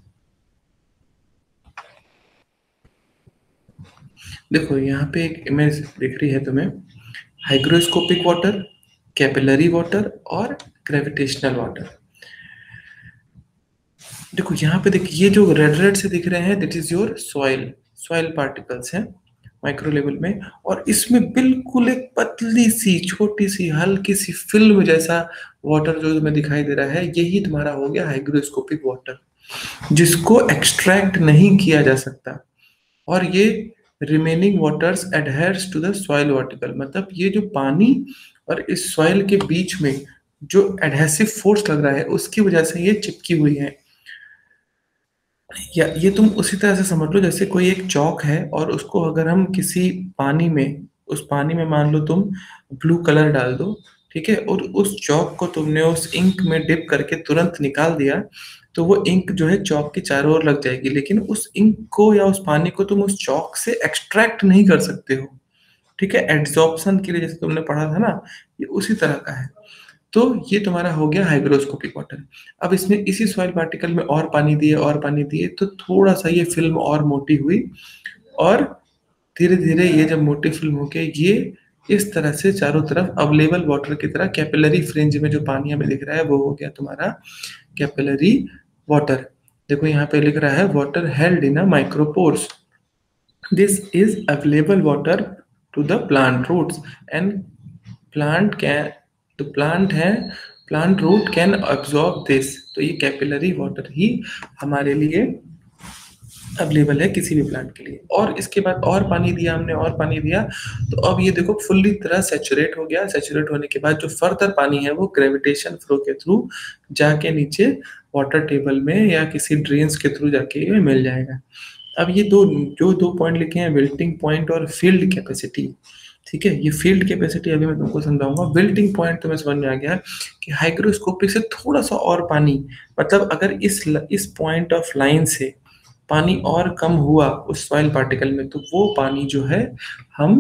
देखो यहाँ पे एक इमेज दिख रही है तुम्हें, हाइग्रोस्कोपिक वाटर, कैपिलरी वाटर और ग्रेविटेशनल वाटर। देखो यहाँ पे देखिए ये जो रेड रेड से दिख रहे हैं that is your soil soil particles हैं माइक्रो लेवल में, और इसमें बिल्कुल एक पतली सी छोटी सी हल्की सी फिल्म जैसा वाटर जो तुम्हें दिखाई दे रहा है, यही तुम्हारा हो गया हाइग्रोस्कोपिक वाटर, जिसको एक्सट्रैक्ट नहीं किया जा सकता। और ये remaining waters adheres to the soil vertical, मतलब ये जो पानी और इस सॉइल के बीच में जो एडहेसिव फोर्स लग रहा है उसकी वजह से ये चिपकी हुई है। या ये तुम उसी तरह से समझ लो जैसे कोई एक चौक है और उसको अगर हम किसी पानी में, उस पानी में मान लो तुम ब्लू कलर डाल दो, ठीक है, और उस चौक को तुमने उस इंक में डिप करके तुरंत निकाल दिया, तो वो इंक जो है चौक के चारों ओर लग जाएगी, लेकिन उस इंक को या उस पानी को तुम उस चौक से एक्सट्रैक्ट नहीं कर सकते हो, ठीक है, एड्सॉर्प्शन के लिए जैसे तुमने पढ़ा था ना, ये उसी तरह का है। तो ये तुम्हारा हो गया हाइग्रोस्कोपिक वाटर। अब इसमें इसी सॉइल पार्टिकल में और पानी दिए और पानी दिए तो थोड़ा-सा ये फ़िल्म और मोटी हुई और धीरे-धीरे ये जब मोटी फ़िल्म हो के ये इस तरह से चारों तरफ अवेलेबल वाटर की तरह कैपिलरी फ्रिंज में जो पानी हमें दिख रहा है वो हो गया तुम्हारा कैपिलरी वाटर। देखो यहाँ पे लिख रहा है water held in a micropores. This is available water to the plant roots and plant can तो plant है plant root can absorb this, तो ये कैपिलरी वाटर ही हमारे लिए अवेलेबल है किसी भी प्लांट के लिए। और इसके बाद और पानी दिया हमने और पानी दिया तो अब ये देखो फुल्ली तरह सैचुरेट हो गया। सैचुरेट होने के बाद जो फर्दर पानी है वो ग्रेविटेशन फ्लो के थ्रू जाके नीचे वाटर टेबल में या किसी ड्रेन्स के थ्रू जाके ये मिल जाएगा। अब ये दो जो दो पॉइंट लिखे हैं विल्टिंग पॉइंट और फील्ड कैपेसिटी, ठीक है, ये फील्ड कैपेसिटी अभी मैं तुमको समझाऊंगा। विल्टिंग पॉइंट तुम्हें समझ में आ गया कि हाइग्रोस्कोपिक से थोड़ा सा और पानी, मतलब अगर इस इस पॉइंट ऑफ लाइन से पानी और कम हुआ उस सॉइल पार्टिकल में तो वो पानी जो है हम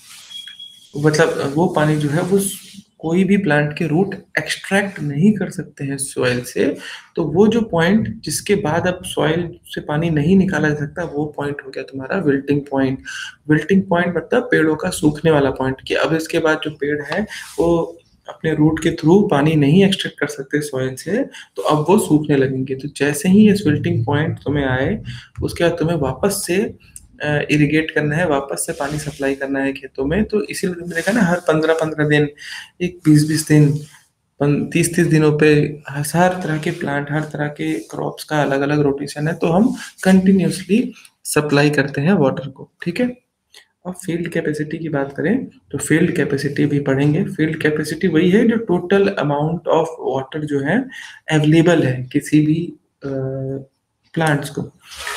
मतलब वो पानी जो है वो कोई भी प्लांट के रूट एक्सट्रैक्ट नहीं कर सकते हैं सॉइल से। तो वो जो पॉइंट जिसके बाद अब सॉइल से पानी नहीं निकाला जा सकता वो पॉइंट हो गया तुम्हारा विल्टिंग पॉइंट। विल्टिंग पॉइंट मतलब पेड़ों का सूखने वाला पॉइंट कि अब इसके बाद जो पेड़ है वो अपने रूट के थ्रू पानी नहीं एक्सट्रैक्ट कर सकते सॉइल से, तो अब वो सूखने लगेंगे। तो जैसे ही ये विल्टिंग पॉइंट तुम्हें आए उसके बाद तुम्हें वापस से इरिगेट करना है, वापस से पानी सप्लाई करना है खेतों में। तो इसीलिए तुमने देखा ना हर पंद्रह पंद्रह दिन, एक बीस बीस दिन, तीस तीस दिनों पे हर तरह के प्लांट, हर तरह के क्रॉप्स का अलग अलग रोटेशन है, तो हम कंटिन्यूसली सप्लाई करते हैं वाटर को, ठीक है। अब फील्ड कैपेसिटी की बात करें तो फील्ड कैपेसिटी भी पढ़ेंगे। फील्ड कैपेसिटी वही है जो टोटल अमाउंट ऑफ वाटर जो है अवेलेबल है किसी भी प्लांट्स को।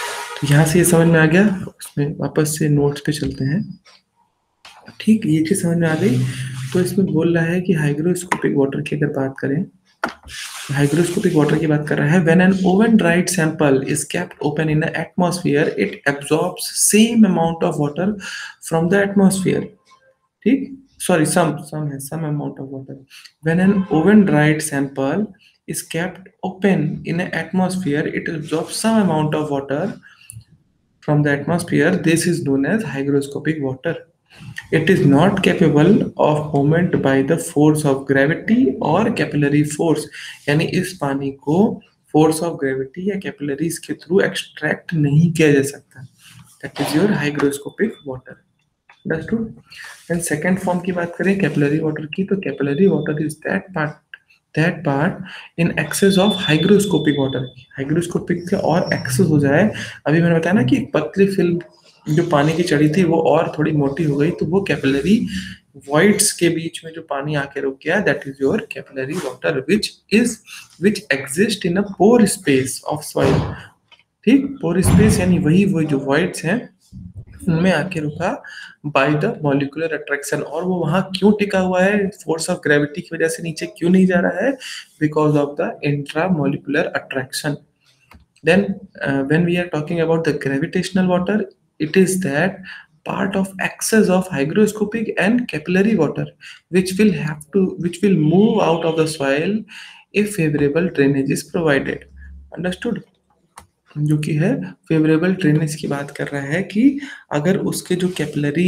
यहाँ से ये समझ में आ गया, उसमें वापस से नोट्स पे चलते हैं। ठीक, ये चीज समझ में आ गई। तो इसमें बोल रहा है कि हाइग्रोस्कोपिक वाटर की अगर बात करें, हाइग्रोस्कोपिक वाटर की बात कर रहा है, when an oven dried sample is kept open in atmosphere it absorbs same amount of water from the atmosphere. ठीक, सॉरी, सम सम है, some amount of water. When an oven dried sample is kept open in an atmosphere, it absorbs some amount of water from the atmosphere. This is known as hygroscopic water. It is not capable of movement by the force of gravity or capillary force. यानी इस पानी को force of gravity या capillaries के through extract नहीं किया जा सकता. That is your hygroscopic water. Understood? And second form की बात करें capillary water की, तो capillary water is that part that part in excess of hygroscopic water. hygroscopic से और excess हो जाए, अभी मैंने बताया ना कि एक पतली फिल्म जो पानी की चढ़ी थी वो और थोड़ी मोटी हो गई, तो वो कैपिलरी voids के बीच में जो पानी आके रुक गया, that is your capillary water which is which exist in a pore space of soil. ठीक, pore space यानी वही वो जो voids हैं उनमें आके रुका बाय द मॉलिक्यूलर अट्रैक्शन। और वो वहां क्यों टिका हुआ है, फोर्स ऑफ ग्रेविटी की वजह से नीचे क्यों नहीं जा रहा है, because of the intra molecular attraction. Then when we are talking about the gravitational water, it is that part of excess of hygroscopic and capillary water which will have to which will move out of the soil if favorable drainage is provided. Understood? जो कि है favourable drainage की बात कर रहा है कि अगर उसके जो कैपिलरी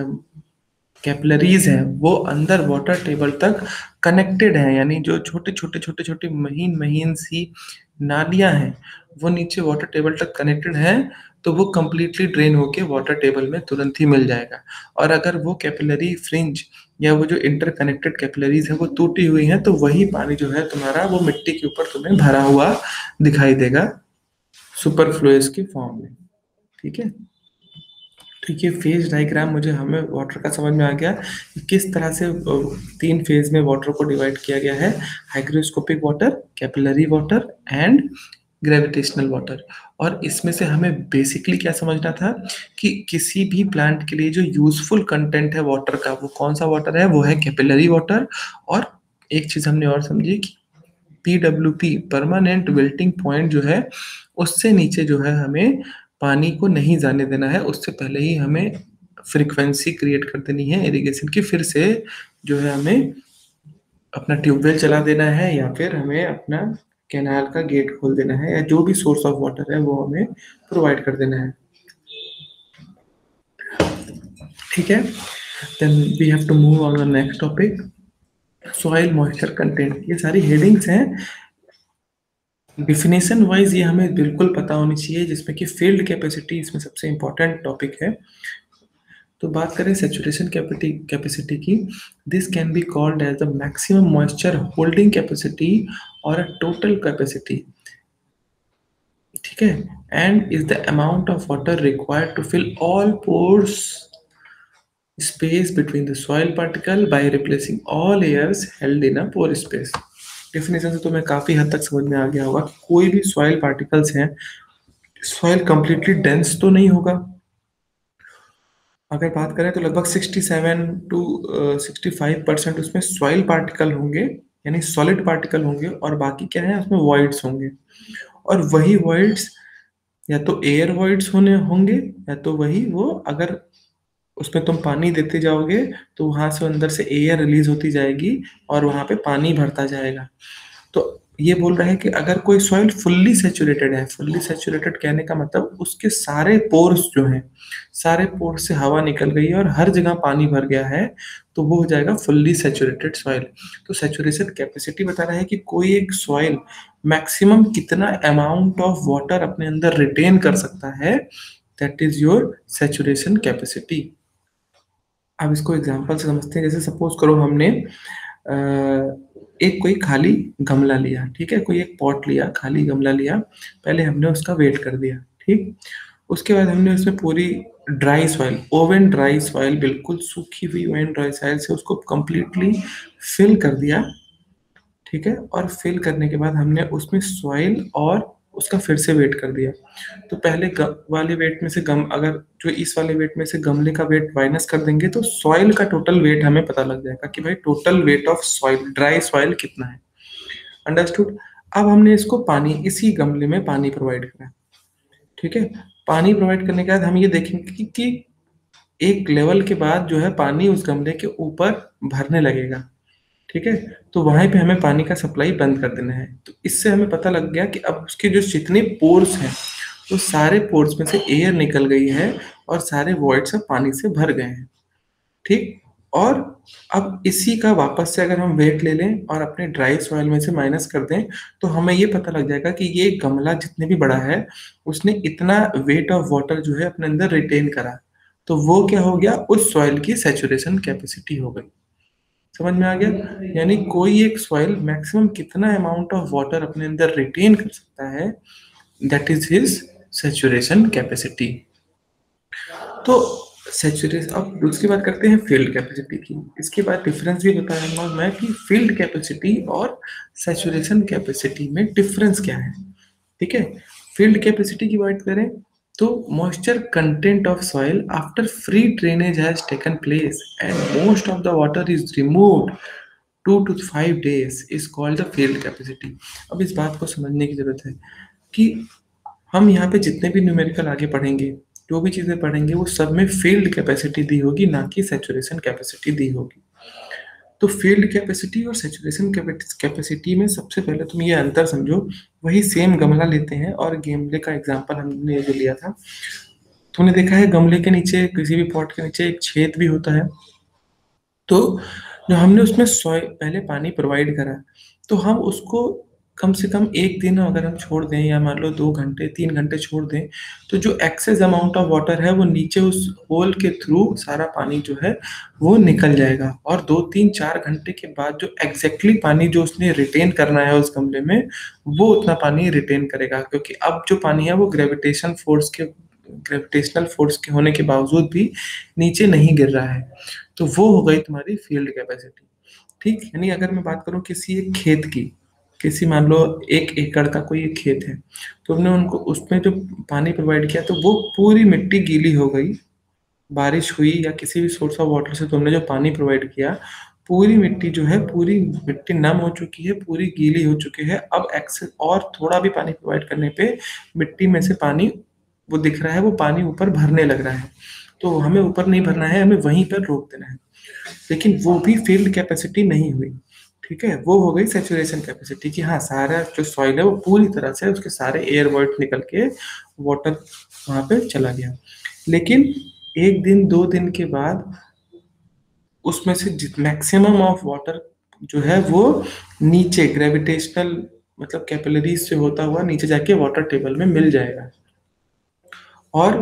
कैपिलरीज हैं वो अंदर वाटर टेबल तक कनेक्टेड हैं, यानी जो छोटे छोटे छोटे छोटे महीन महीन सी नालियां हैं वो नीचे वाटर टेबल तक कनेक्टेड हैं, तो वो कंप्लीटली ड्रेन होके वाटर टेबल में तुरंत ही मिल जाएगा। और अगर वो कैपिलरी फ्रिंज या वो जो इंटरकनेक्टेड कैपिलरीज है वो टूटी हुई हैं, तो वही पानी जो है तुम्हारा वो मिट्टी के ऊपर तुम्हें भरा हुआ दिखाई देगा सुपरफ्लुएस के फॉर्म में। ठीक है, ठीक है, फेज डायग्राम मुझे हमें वाटर का समझ में आ गया कि किस तरह से तीन फेज में वाटर को डिवाइड किया गया है, hygroscopic water, capillary water and gravitational water. और इसमें से हमें बेसिकली क्या समझना था कि किसी भी प्लांट के लिए जो यूजफुल कंटेंट है वाटर का वो कौन सा वाटर है, वो है कैपिलरी वाटर। और एक चीज हमने और समझी कि P W P permanent wilting point जो है उससे नीचे जो है हमें पानी को नहीं जाने देना है, उससे पहले ही हमें फ्रीक्वेंसी क्रिएट कर देनी है इरिगेशन की, फिर से जो है हमें अपना ट्यूबवेल चला देना है या फिर हमें अपना कैनाल का गेट खोल देना है, या जो भी सोर्स ऑफ वाटर है वो हमें प्रोवाइड कर देना है। ठीक है, then we have to move on the next topic, soil moisture content. ये सारी हेडिंग्स हैं, डिफिनेशन वाइज ये हमें बिल्कुल पता होनी चाहिए, जिसमें कि फील्ड कैपेसिटी इसमें सबसे इंपॉर्टेंट टॉपिक है। तो बात करें सैचुरेशन कैपेसिटी की, this can be called as the maximum moisture holding capacity और अ टोटल कैपेसिटी। ठीक है, and is the amount of water required to fill all pores space between the soil particle by replacing all airs held in a pore space. Definition से तो मैं काफी हद तक समझ में आ गया होगा कि कोई भी सॉइल पार्टिकल्स हैं, सॉइल कंप्लीटली डेंस तो नहीं होगा। अगर बात करें तो लगभग सड़सठ टू पैंसठ परसेंट उसमें सॉइल पार्टिकल होंगे, यानी सॉलिड पार्टिकल होंगे, और बाकी क्या है उसमें वॉइड्स होंगे। और वही वॉइड्स या तो एयर वॉइड्स होने होंगे या तो वही वो, अगर उसमें तुम पानी देते जाओगे तो वहां से अंदर से एयर रिलीज होती जाएगी और वहां पे पानी भरता जाएगा। तो ये बोल रहा है कि अगर कोई सॉइल फुल्ली सैचुरेटेड है, फुल्ली सैचुरेटेड कहने का मतलब उसके सारे पोर्स जो हैं, सारे पोर्स से हवा निकल गई है और हर जगह पानी भर गया है, तो वो हो जाएगा फुल्ली सैचुरेटेड सॉइल। तो सैचुरेशन कैपेसिटी बता रहा है कि कोई एक सॉइल मैक्सिमम कितना अमाउंट ऑफ वाटर अपने अंदर रिटेन कर सकता है, that is your saturation capacity. अब इसको एग्जांपल से समझते हैं। जैसे सपोज करो हमने एक कोई खाली गमला लिया, ठीक है, कोई एक पॉट लिया, खाली गमला लिया, पहले हमने उसका वेट कर दिया, ठीक। उसके बाद हमने उसमें पूरी dry soil, oven dry soil, बिल्कुल सूखी हुई ओवन ड्राई सॉइल से उसको कंप्लीटली फिल कर दिया, ठीक है। और फिल करने के बाद हमने उसमें सॉइल और उसका फिर से वेट कर दिया। तो पहले ग वाले वेट में से गम अगर जो इस वाले वेट में से गमले का वेट माइनस कर देंगे तो सॉइल का टोटल वेट हमें पता लग जाएगा कि भाई total weight of soil, dry soil कितना है। अंडरस्टूड? अब हमने इसको पानी, इसी गमले में पानी प्रोवाइड करा, ठीक है? पानी प्रोवाइड करने के बाद हम ये देखेंगे कि, कि एक लेवल के बाद जो है पानी उस गमले के ऊपर भरने लगेगा, ठीक है? तो वहां पे हमें पानी का सप्लाई बंद कर देना है। तो इससे हमें पता लग गया कि अब उसके जो जितने पोर्स हैं वो सारे पोर्स में से एयर निकल गई है और सारे वॉइड्स अब पानी से भर गए हैं, ठीक? और अब इसी का वापस से अगर हम वेट ले लें और अपने ड्राई सॉइल में से माइनस कर दें तो हमें ये पता लग जाएगा कि ये गमला जितने भी बड़ा है उसने इतना वेट ऑफ वाटर जो है अपने अंदर रिटेन करा। तो वो क्या हो गया, उस सॉइल की सैचुरेशन कैपेसिटी हो गई। समझ में आ गया? यानी कोई एक सॉइल मैक्सिमम कितना अमाउंट ऑफ वाटर अपने अंदर रिटेन कर सकता है, that is his saturation capacity. तो सैचुरेशन, अब दूसरी बात करते हैं फील्ड कैपेसिटी की। इसके बाद डिफरेंस भी बताऊंगा मैं कि फील्ड कैपेसिटी और सैचुरेशन कैपेसिटी में डिफरेंस क्या है, ठीक है? फील्ड कैपेसिटी की बात करें तो moisture content of soil after free drainage has taken place and most of the water is removed two to five days is called the field capacity. अब इस बात को समझने की जरूरत है कि हम यहाँ पे जितने भी न्यूमेरिकल आगे पढ़ेंगे, जो भी चीजें पढ़ेंगे, वो सब में फील्ड कैपेसिटी दी होगी, ना कि सैचुरेशन कैपेसिटी दी होगी। तो फील्ड कैपेसिटी और सैचुरेशन कैपेसिटी में सबसे पहले तुम ये अंतर समझो। वही सेम गमला लेते हैं और गमले का एग्जांपल हमने जो लिया था, तुमने देखा है गमले के नीचे, किसी भी पॉट के नीचे एक छेद भी होता है। तो जो हमने उसमें सॉइल पहले पानी प्रोवाइड करा, तो हम उसको कम से कम एक दिन अगर हम छोड़ दें या मान लो दो घंटे तीन घंटे छोड़ दें, तो जो एक्सेस अमाउंट ऑफ वाटर है वो नीचे उस होल के थ्रू सारा पानी जो है वो निकल जाएगा। और दो तीन चार घंटे के बाद जो एग्जैक्टली पानी जो उसने रिटेन करना है उस गमले में, वो उतना पानी रिटेन करेगा, क्योंकि अब जो पानी है वो ग्रेविटेशन फोर्स के ग्रेविटेशनल फोर्स के होने के बावजूद भी नीचे नहीं गिर रहा है। तो वो हो गई तुम्हारी फील्ड कैपेसिटी, ठीक? यानी अगर मैं बात करूं किसी एक खेत की, किसी मान लो एक एकड़ का कोई एक खेत है, तो हमने उनको उसमें जो पानी प्रोवाइड किया तो वो पूरी मिट्टी गीली हो गई, बारिश हुई या किसी भी सोर्स ऑफ वाटर से तुमने जो पानी प्रोवाइड किया, पूरी मिट्टी जो है, पूरी मिट्टी नम हो चुकी है, पूरी गीली हो चुकी है। अब एक्सेस और थोड़ा भी पानी प्रोवाइड करने पे मिट्टी में से पानी वो दिख रहा है, वो पानी ऊपर भरने लग रहा है। तो हमें ऊपर नहीं भरना है, हमें वहीं पर रोक देना है। लेकिन वो भी फील्ड कैपेसिटी नहीं हुई, ठीक है? वो हो गई सैचुरेशन कैपेसिटी कि हाँ, सारा जो सॉइल है वो पूरी तरह से उसके सारे एयर वॉइड निकल के वाटर वहां पे चला गया। लेकिन एक दिन दो दिन के बाद उसमें से मैक्सिमम ऑफ वाटर जो है वो नीचे ग्रेविटेशनल मतलब कैपिलरीज से होता हुआ नीचे जाके वाटर टेबल में मिल जाएगा। और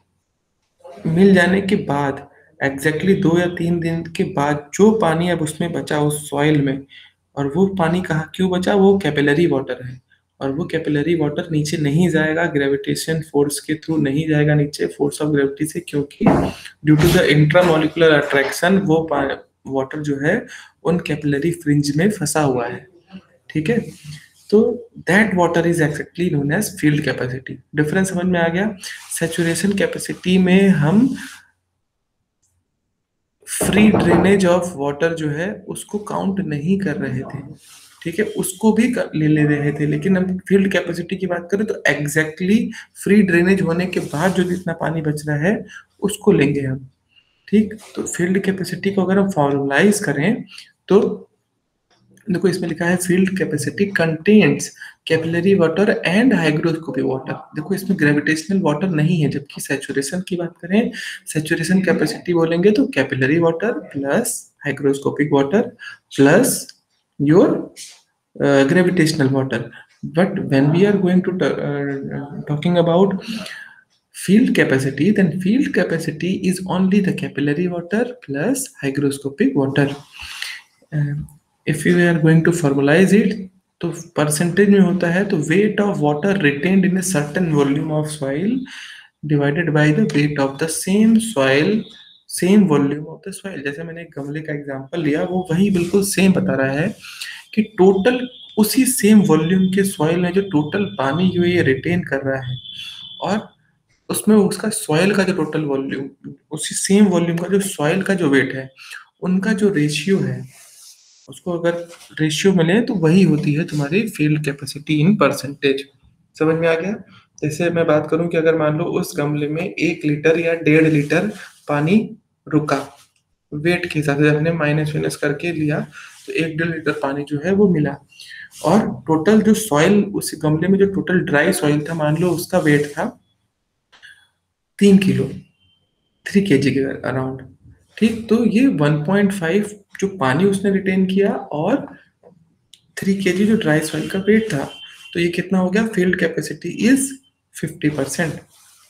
मिल जाने के बाद एग्जैक्टली दो या तीन दिन के बाद जो पानी अब उसमें बचा उस सॉइल में, और वो पानी कहाँ क्यों बचा, वो कैपिलरी वाटर है। और वो कैपिलरी वाटर नीचे नहीं जाएगा, ग्रेविटेशन फोर्स के थ्रू नहीं जाएगा नीचे, फोर्स ऑफ ग्रेविटी से, क्योंकि due to the intramolecular attraction वो वाटर जो है उन कैपिलरी फ्रिंज में फंसा हुआ है, ठीक है? तो that water is exactly known as field capacity. Difference समझ में आ गया? सैचुरेशन कैपेसिटी में हम फ्री ड्रेनेज ऑफ वाटर जो है उसको काउंट नहीं कर रहे थे, ठीक है? उसको भी कर, ले ले रहे थे, लेकिन हम फील्ड कैपेसिटी की बात करें तो एग्जैक्टली फ्री ड्रेनेज होने के बाद जो जितना पानी बच रहा है उसको लेंगे हम, ठीक? तो फील्ड कैपेसिटी को अगर हम फॉर्मुलाइज करें तो देखो इसमें लिखा है field capacity contains capillary water and hygroscopic water. देखो इसमें ग्रेविटेशनल वाटर नहीं है, जबकि सैचुरेशन की बात करें, सैचुरेशन कैपेसिटी बोलेंगे तो capillary water plus hygroscopic water plus your gravitational water. But when we are going to talking about field capacity, then field capacity is only the capillary water plus hygroscopic water. uh, if you are going to formalize it, तो percentage में होता है तो weight of water retained in a certain volume of soil divided by the weight of the same soil same volume of the soil. जैसे मैंने एक गमले का एग्जांपल लिया, वो वही बिल्कुल सेम बता रहा है कि टोटल उसी सेम वॉल्यूम के सॉइल में जो टोटल पानी जो ये रिटेन कर रहा है, और उसमें उसका सॉइल का जो टोटल वॉल्यूम, उसी सेम वॉल्यूम का जो सॉइल का जो वेट है, उनका जो रेशियो है, उसको अगर रेशियो मिले तो वही होती है तुम्हारी फील्ड कैपेसिटी इन परसेंटेज। समझ में आ गया? जैसे मैं बात करूं कि अगर मान लो उस गमले में एक लीटर या डेढ़ लीटर पानी रुका, वेट के हिसाब से हमने माइनस माइनस करके लिया, तो एक डेढ़ लीटर पानी जो है वो मिला, और टोटल जो सॉइल उस गमले में जो टोटल ड्राई सॉइल था, मान लो उसका वेट था तीन किलो, थ्री केजी के अराउंड। ठीक, तो ये वन पॉइंट फाइव जो पानी उसने रिटेन किया और थ्री केजी जो ड्राई सॉइल का वेट था, तो ये कितना हो गया? Field capacity is fifty percent.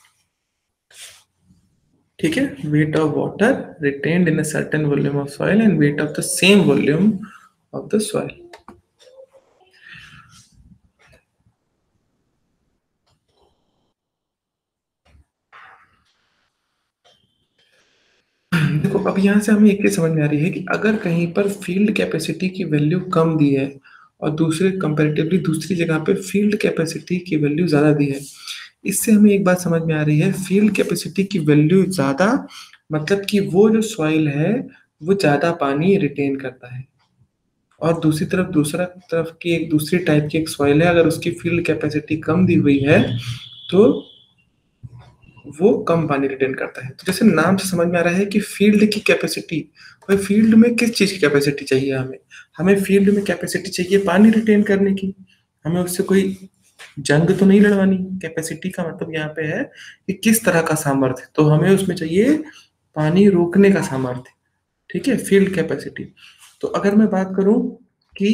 ठीक है, weight of water retained in a certain volume of soil and weight of the same volume of the soil. देखो, अब यहाँ से हमें एक चीज समझ में आ रही है कि अगर कहीं पर फील्ड कैपेसिटी की वैल्यू कम दी है और दूसरे कंपैरेटिवली दूसरी जगह पे फील्ड कैपेसिटी की वैल्यू ज्यादा दी है, इससे हमें एक बात समझ में आ रही है, फील्ड कैपेसिटी की वैल्यू ज्यादा मतलब कि वो जो सॉइल है वो ज्यादा पानी रिटेन करता है, और दूसरी तरफ दूसरा तरफ की एक दूसरी टाइप की एक सॉइल है, अगर उसकी फील्ड कैपेसिटी कम दी हुई है तो वो कम पानी रिटेन करता है। तो जैसे नाम से समझ में आ रहा है कि फील्ड की कैपेसिटी, भाई फील्ड में किस चीज की कैपेसिटी चाहिए? हमें हमें फील्ड में कैपेसिटी चाहिए पानी रिटेन करने की, हमें उससे कोई जंग तो नहीं लड़वानी। कैपेसिटी का मतलब यहाँ पे है कि किस तरह का सामर्थ्य, तो हमें उसमें चाहिए पानी रोकने का सामर्थ्य। ठीक है, फील्ड कैपेसिटी। तो अगर मैं बात करूं कि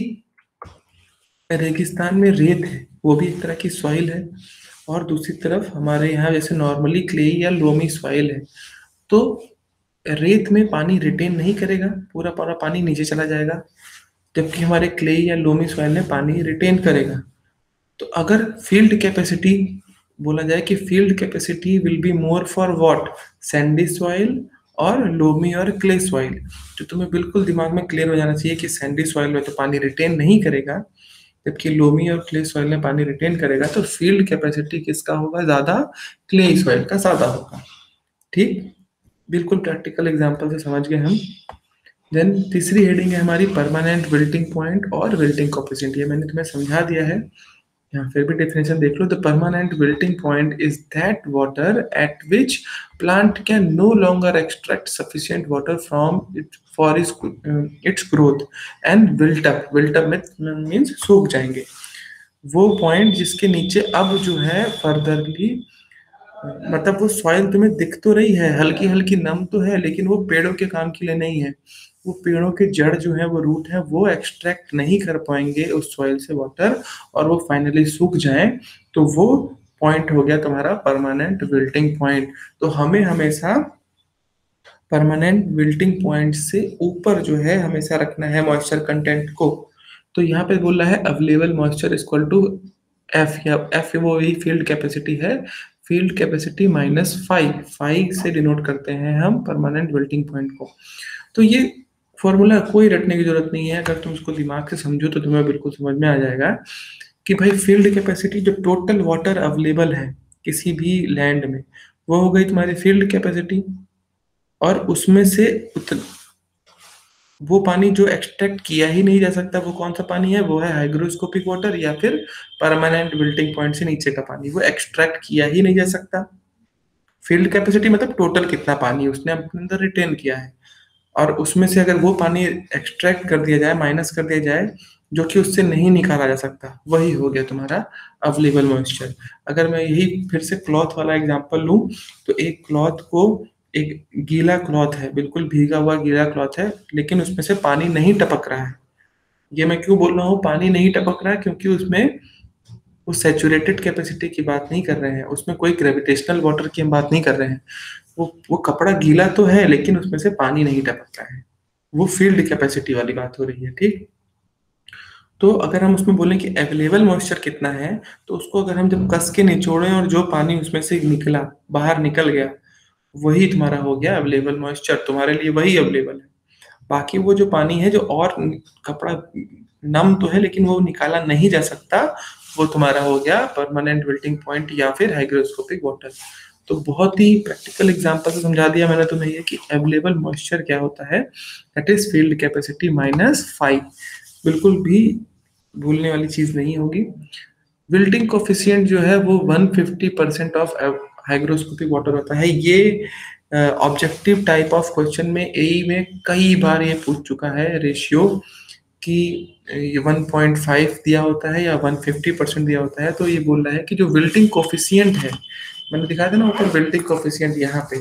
रेगिस्तान में रेत है, वो भी एक तरह की सॉइल है, और दूसरी तरफ हमारे यहाँ जैसे नॉर्मली क्ले या लोमी सॉइल है, तो रेत में पानी रिटेन नहीं करेगा, पूरा पूरा पानी नीचे चला जाएगा, जबकि हमारे क्ले या लोमी सॉइल में पानी रिटेन करेगा। तो अगर फील्ड कैपेसिटी बोला जाए कि field capacity will be more for what, sandy soil और लोमी और क्ले सॉइल, तो तुम्हें बिल्कुल दिमाग में क्लियर हो जाना चाहिए कि सैंडी सॉइल में तो पानी रिटेन नहीं करेगा, जबकि लोमी और क्ले सॉइल में पानी रिटेन करेगा। तो फील्ड कैपेसिटी किसका होगा ज्यादा? क्ले सॉइल का ज्यादा होगा। ठीक, बिल्कुल प्रैक्टिकल एग्जांपल से समझ गए हम। देन तीसरी हेडिंग है हमारी परमानेंट विल्टिंग पॉइंट और विल्टिंग कोफिशिएंट। ये मैंने तुम्हें समझा दिया है, यहाँ फिर भी डेफिनेशन देख लो। The permanent wilting point is that water at which plant can no longer extract sufficient water from it for its growth and wilt up. Wilt up means सूख जाएंगे। वो पॉइंट जिसके नीचे अब जो है फर्दरली, मतलब वो सॉइल तुम्हें दिख तो रही है, हल्की हल्की नम तो है, लेकिन वो पेड़ों के काम के लिए नहीं है। वो पेड़ों के जड़ जो है, वो रूट है, वो एक्सट्रैक्ट नहीं कर पाएंगे उस सॉइल से वाटर, और वो फाइनली सूख जाए, तो वो पॉइंट हो गया तुम्हारा परमानेंट विल्टिंग पॉइंट। तो हमें हमेशा परमानेंट विल्टिंग पॉइंट से ऊपर जो है हमेशा रखना है मॉइस्चर कंटेंट को। तो यहाँ पे बोल रहा है available moisture equal to F, या एफ वो ही फील्ड कैपेसिटी है, field capacity minus five, five से डिनोट करते हैं हम परमानेंट विल्टिंग पॉइंट को। तो ये फॉर्मूला कोई रटने की जरूरत नहीं है, अगर तुम उसको दिमाग से समझो तो तुम्हें बिल्कुल समझ में आ जाएगा कि भाई फील्ड कैपेसिटी जो टोटल वाटर अवेलेबल है किसी भी लैंड में, वो हो गई तुम्हारी फील्ड कैपेसिटी, और उसमें से उत- वो पानी जो एक्सट्रैक्ट किया ही नहीं जा सकता, वो कौन सा पानी है? वो है हाइग्रोस्कोपिक वाटर या फिर परमानेंट विल्टिंग पॉइंट से नीचे का पानी, वो एक्सट्रैक्ट किया ही नहीं जा सकता। फील्ड कैपेसिटी मतलब टोटल कितना पानी उसने अपने अंदर रिटेन किया है, और उसमें से अगर वो पानी एक्सट्रैक्ट कर दिया जाए, माइनस कर दिया जाए, जो कि उससे नहीं निकाला जा सकता, वही हो गया तुम्हारा अवेलेबल मॉइस्चर। अगर मैं यही फिर से क्लॉथ वाला एग्जांपल लूं, तो एक क्लॉथ को, एक गीला क्लॉथ है, बिल्कुल भीगा हुआ गीला क्लॉथ है, लेकिन उसमें से पानी नहीं टपक रहा है। ये मैं क्यों बोल रहा हूँ पानी नहीं टपक रहा है? क्योंकि उसमें वो सैचुरेटेड कैपेसिटी की बात नहीं कर रहे हैं, उसमें कोई ग्रेविटेशनल वाटर की हम बात नहीं कर रहे हैं। वो वो कपड़ा गीला तो है, लेकिन उसमें से पानी नहीं टपक रहा है, वो फील्ड कैपेसिटी वाली बात हो रही है। ठीक, तो अगर हम उसमें बोलें कि अवेलेबल मॉइस्चर कितना है, तो उसको अगर हम जब कस के निचोड़ें और जो पानी उसमें से निकला, बाहर निकल गया, वही तुम्हारा हो गया अवेलेबल मॉइस्चर, तुम्हारे लिए वही अवेलेबल है। बाकी वो जो पानी है जो और कपड़ा नम तो है लेकिन वो निकाला नहीं जा सकता, वो तुम्हारा हो गया परमानेंट विल्टिंग पॉइंट या फिर हाइग्रोस्कोपिक वाटर। तो बहुत ही प्रैक्टिकल एग्जांपल से समझा दिया मैंने तुम्हें ये कि अवेलेबल मॉइस्चर क्या होता है, that is field capacity minus five. बिल्कुल भी भूलने वाली चीज नहीं होगी। विल्टिंग कोफिशिएंट जो है वो one fifty percent of hygroscopic water होता है। ये ऑब्जेक्टिव टाइप ऑफ क्वेश्चन में एई में कई बार ये पूछ चुका है रेशियो कि ये वन पॉइंट फाइव दिया होता है या वन फिफ्टी परसेंट दिया होता है। तो ये बोल रहा है कि जो विल्टिंग कोफिशिएंट है, मैंने दिखाया था ना ऊपर विल्टिंग कोफिशिएंट, यहाँ पे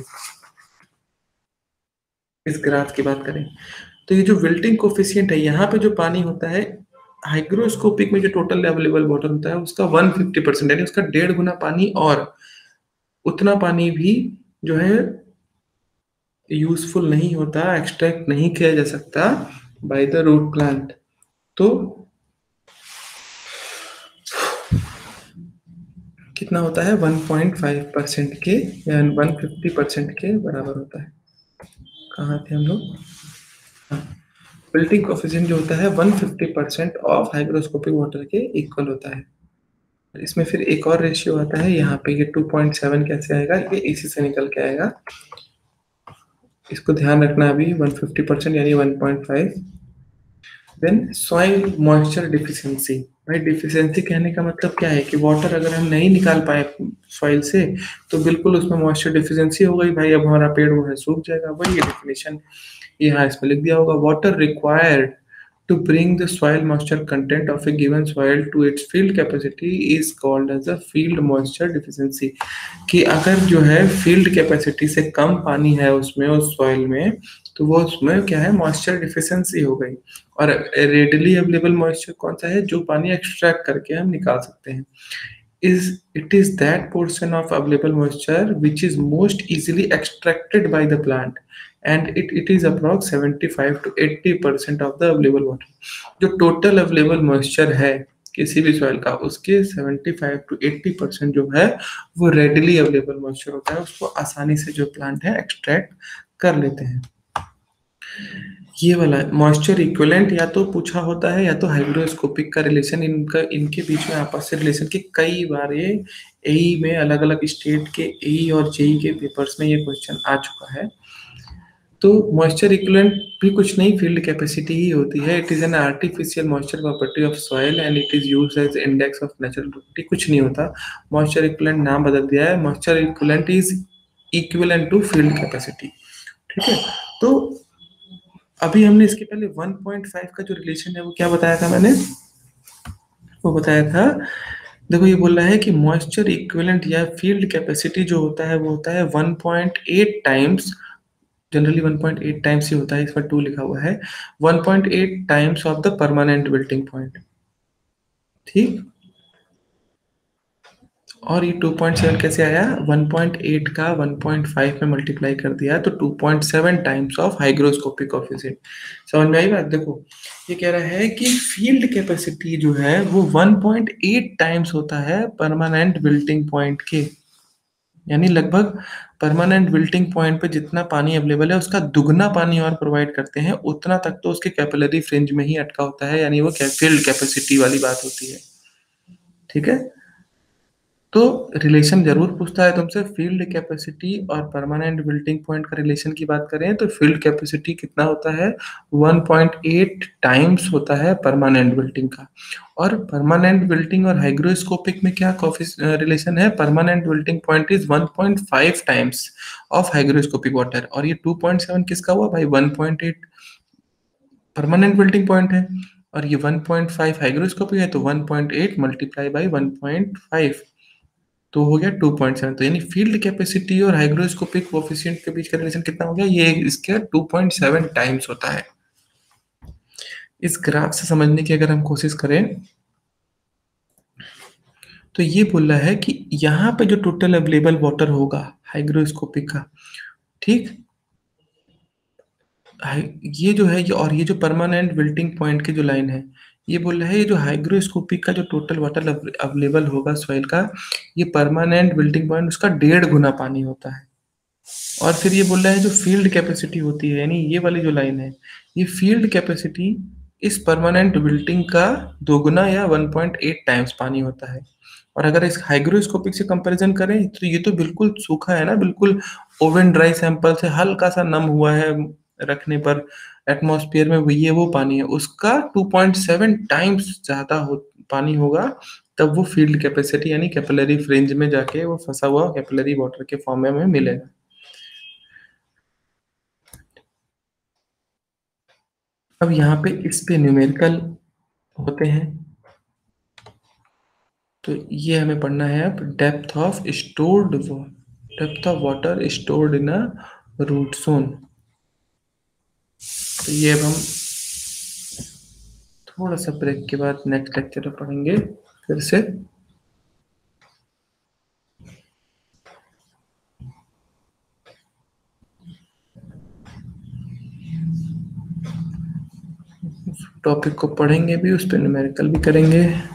इस ग्राफ की बात करें तो ये जो विल्टिंग कोफिशिएंट है, यहाँ पे जो पानी होता है हाइग्रोस्कोपिक में जो टोटल अवेलेबल वाटर होता है उसका वन फिफ्टी परसेंट यानी उसका डेढ़ गुना पानी, और उतना पानी भी जो है यूजफुल नहीं होता, एक्सट्रैक्ट नहीं किया जा सकता बाय द रूट प्लांट। तो कितना होता है वन पॉइंट फाइव परसेंट के या वन फिफ्टी परसेंट के बराबर होता है। कहाँ थे हम लोग? विल्टिंग कोफिशिएंट जो होता है one fifty percent of hygroscopic water के इक्वल होता है। इसमें फिर एक और रेशियो आता है यहाँ पे, ये टू पॉइंट सेवन कैसे आएगा, ये इसी से निकल के आएगा। इसको ध्यान रखना अभी, वन फिफ्टी परसेंट यानी one point five. Then soil moisture deficiency. भाई डिफिशियंसी कहने का मतलब क्या है कि वाटर अगर हम नहीं निकाल पाए सॉइल से तो बिल्कुल उसमें मॉइस्चर डिफिशियंसी हो गई भाई, अब हमारा पेड़ वो है सूख जाएगा। वही डेफिनेशन यहाँ इसमें लिख दिया होगा, water required to bring the soil moisture content of a given soil to its field capacity is called as a field moisture deficiency। कि अगर जो है field capacity से कम पानी है उसमें उस soil में तो वो उसमें क्या है, moisture deficiency हो गई। और readily available moisture कौन सा है, जो पानी extract करके हम निकाल सकते हैं। is it is that portion of available moisture which is most easily extracted by the plant and it it is approx seventy-five to eighty percent of the available water। जो total available moisture है किसी भी soil का, उसके seventy-five to eighty percent जो है वो readily available moisture होता है, उसको आसानी से जो plant है extract कर लेते हैं। ये वाला मॉइस्चर इक्विवेलेंट या तो पूछा होता है या तो हाइग्रोस्कोपिक का रिलेशन, इनका इनके बीच में आपस से रिलेशन के कई बार ये एई में अलग अलग स्टेट के एई और जेई के पेपर्स में ये क्वेश्चन आ चुका है। तो मॉइस्चर इक्विवेलेंट भी कुछ नहीं, फील्ड कैपेसिटी ही होती है। It is an artificial moisture property of soil and it is used as index of natural property. कुछ नहीं होता, मॉइस्चर इक्विवेलेंट नाम बदल दिया है, moisture equivalent is equivalent to field capacity. ठीक है, तो अभी हमने इसके पहले वन पॉइंट फाइव का जो रिलेशन है वो क्या बताया था मैंने, वो बताया था, देखो ये बोल रहा है कि मॉइस्चर इक्विवेलेंट या फील्ड कैपेसिटी जो होता है वो होता है one point eight times, generally one point eight times ही होता है, इस पर टू लिखा हुआ है, one point eight times of the permanent wilting point. ठीक, और ये टू पॉइंट सेवन कैसे आया, वन पॉइंट एट का वन पॉइंट फाइव में मल्टीप्लाई कर दिया तो two point seven times of hygroscopic coefficient. समझ में आई बात? देखो ये कह रहा है कि फील्ड कैपेसिटी जो है वो वन पॉइंट एट टाइम्स होता है परमानेंट विल्टिंग पॉइंट के, यानी लगभग परमानेंट विल्टिंग पॉइंट पे जितना पानी अवेलेबल है उसका दुगना पानी और प्रोवाइड करते हैं, उतना तक तो उसके कैपिलरी फ्रिंज में ही अटका होता है, यानी वो फील्ड कैपेसिटी वाली बात होती है। ठीक है, तो रिलेशन जरूर पूछता है तुमसे, फील्ड कैपेसिटी और परमानेंट विल्टिंग पॉइंट का रिलेशन की बात करें तो फील्ड कैपेसिटी कितना होता है, वन पॉइंट एट टाइम्स होता है परमानेंट विल्टिंग का। और परमानेंट विल्टिंग और हाइग्रोस्कोपिक में क्या रिलेशन है, permanent wilting point is one point five times of hygroscopic water, और ये टू पॉइंट सेवन किसका हुआ भाई, one point eight permanent wilting point है, और ये वन पॉइंट फाइव हाइग्रोस्कोपिक है, तो one point eight multiply by one point five तो हो गया टू पॉइंट सेवन। तो यानी फील्ड कैपेसिटी और हाइग्रोस्कोपिक कोएफिशिएंट के बीच का रिलेशन कितना हो गया, ये इसके टू पॉइंट सेवन टाइम्स होता है। इस ग्राफ से समझने की अगर हम कोशिश करें तो ये बोल रहा है कि यहाँ पे जो टोटल अवेलेबल वाटर होगा हाइग्रोस्कोपिक का, ठीक, ये जो है ये और ये जो परमानेंट विल्टिंग पॉइंट की जो लाइन है, ये बोल रहा है ये जो हाइग्रोस्कोपिक का जो टोटल वाटर अवेलेबल होगा सॉइल का, ये परमानेंट विल्टिंग पॉइंट उसका डेढ़ गुना पानी होता है। और फिर ये बोल रहा है जो फील्ड कैपेसिटी होती है, यानी ये वाली जो लाइन है, ये फील्ड कैपेसिटी इस परमानेंट विल्टिंग का दोगुना या वन पॉइंट एट टाइम्स पानी होता है। और अगर इस हाइग्रोस्कोपिक से कंपैरिजन करें तो ये तो बिल्कुल सूखा है ना, बिल्कुल ओवन ड्राई सैंपल से हल्का-सा नम हुआ है रखने पर एटमॉस्फेयर में, वो ये वो पानी है। उसका टू पॉइंट सेवन टाइम्स ज़्यादा हो पानी होगा, तब वो फील्ड कैपेसिटी यानी कैपिलरी फ्रिंज में जाके वो फँसा हुआ कैपिलरी वाटर के फॉर्म में हमें मिलेगा। अब यहाँ पे इस पे न्यूमेरिकल होते हैं। तो ये हमें पढ़ना है अब डेप्थ ऑफ स्टोर्ड वा depth of water stored in a root zone. तो ये अब हम थोड़ा-सा ब्रेक के बाद नेक्स्ट लेक्चर में पढ़ेंगे फिर से। टॉपिक को पढ़ेंगे भी, उस पे न्यूमेरिकल भी करेंगे।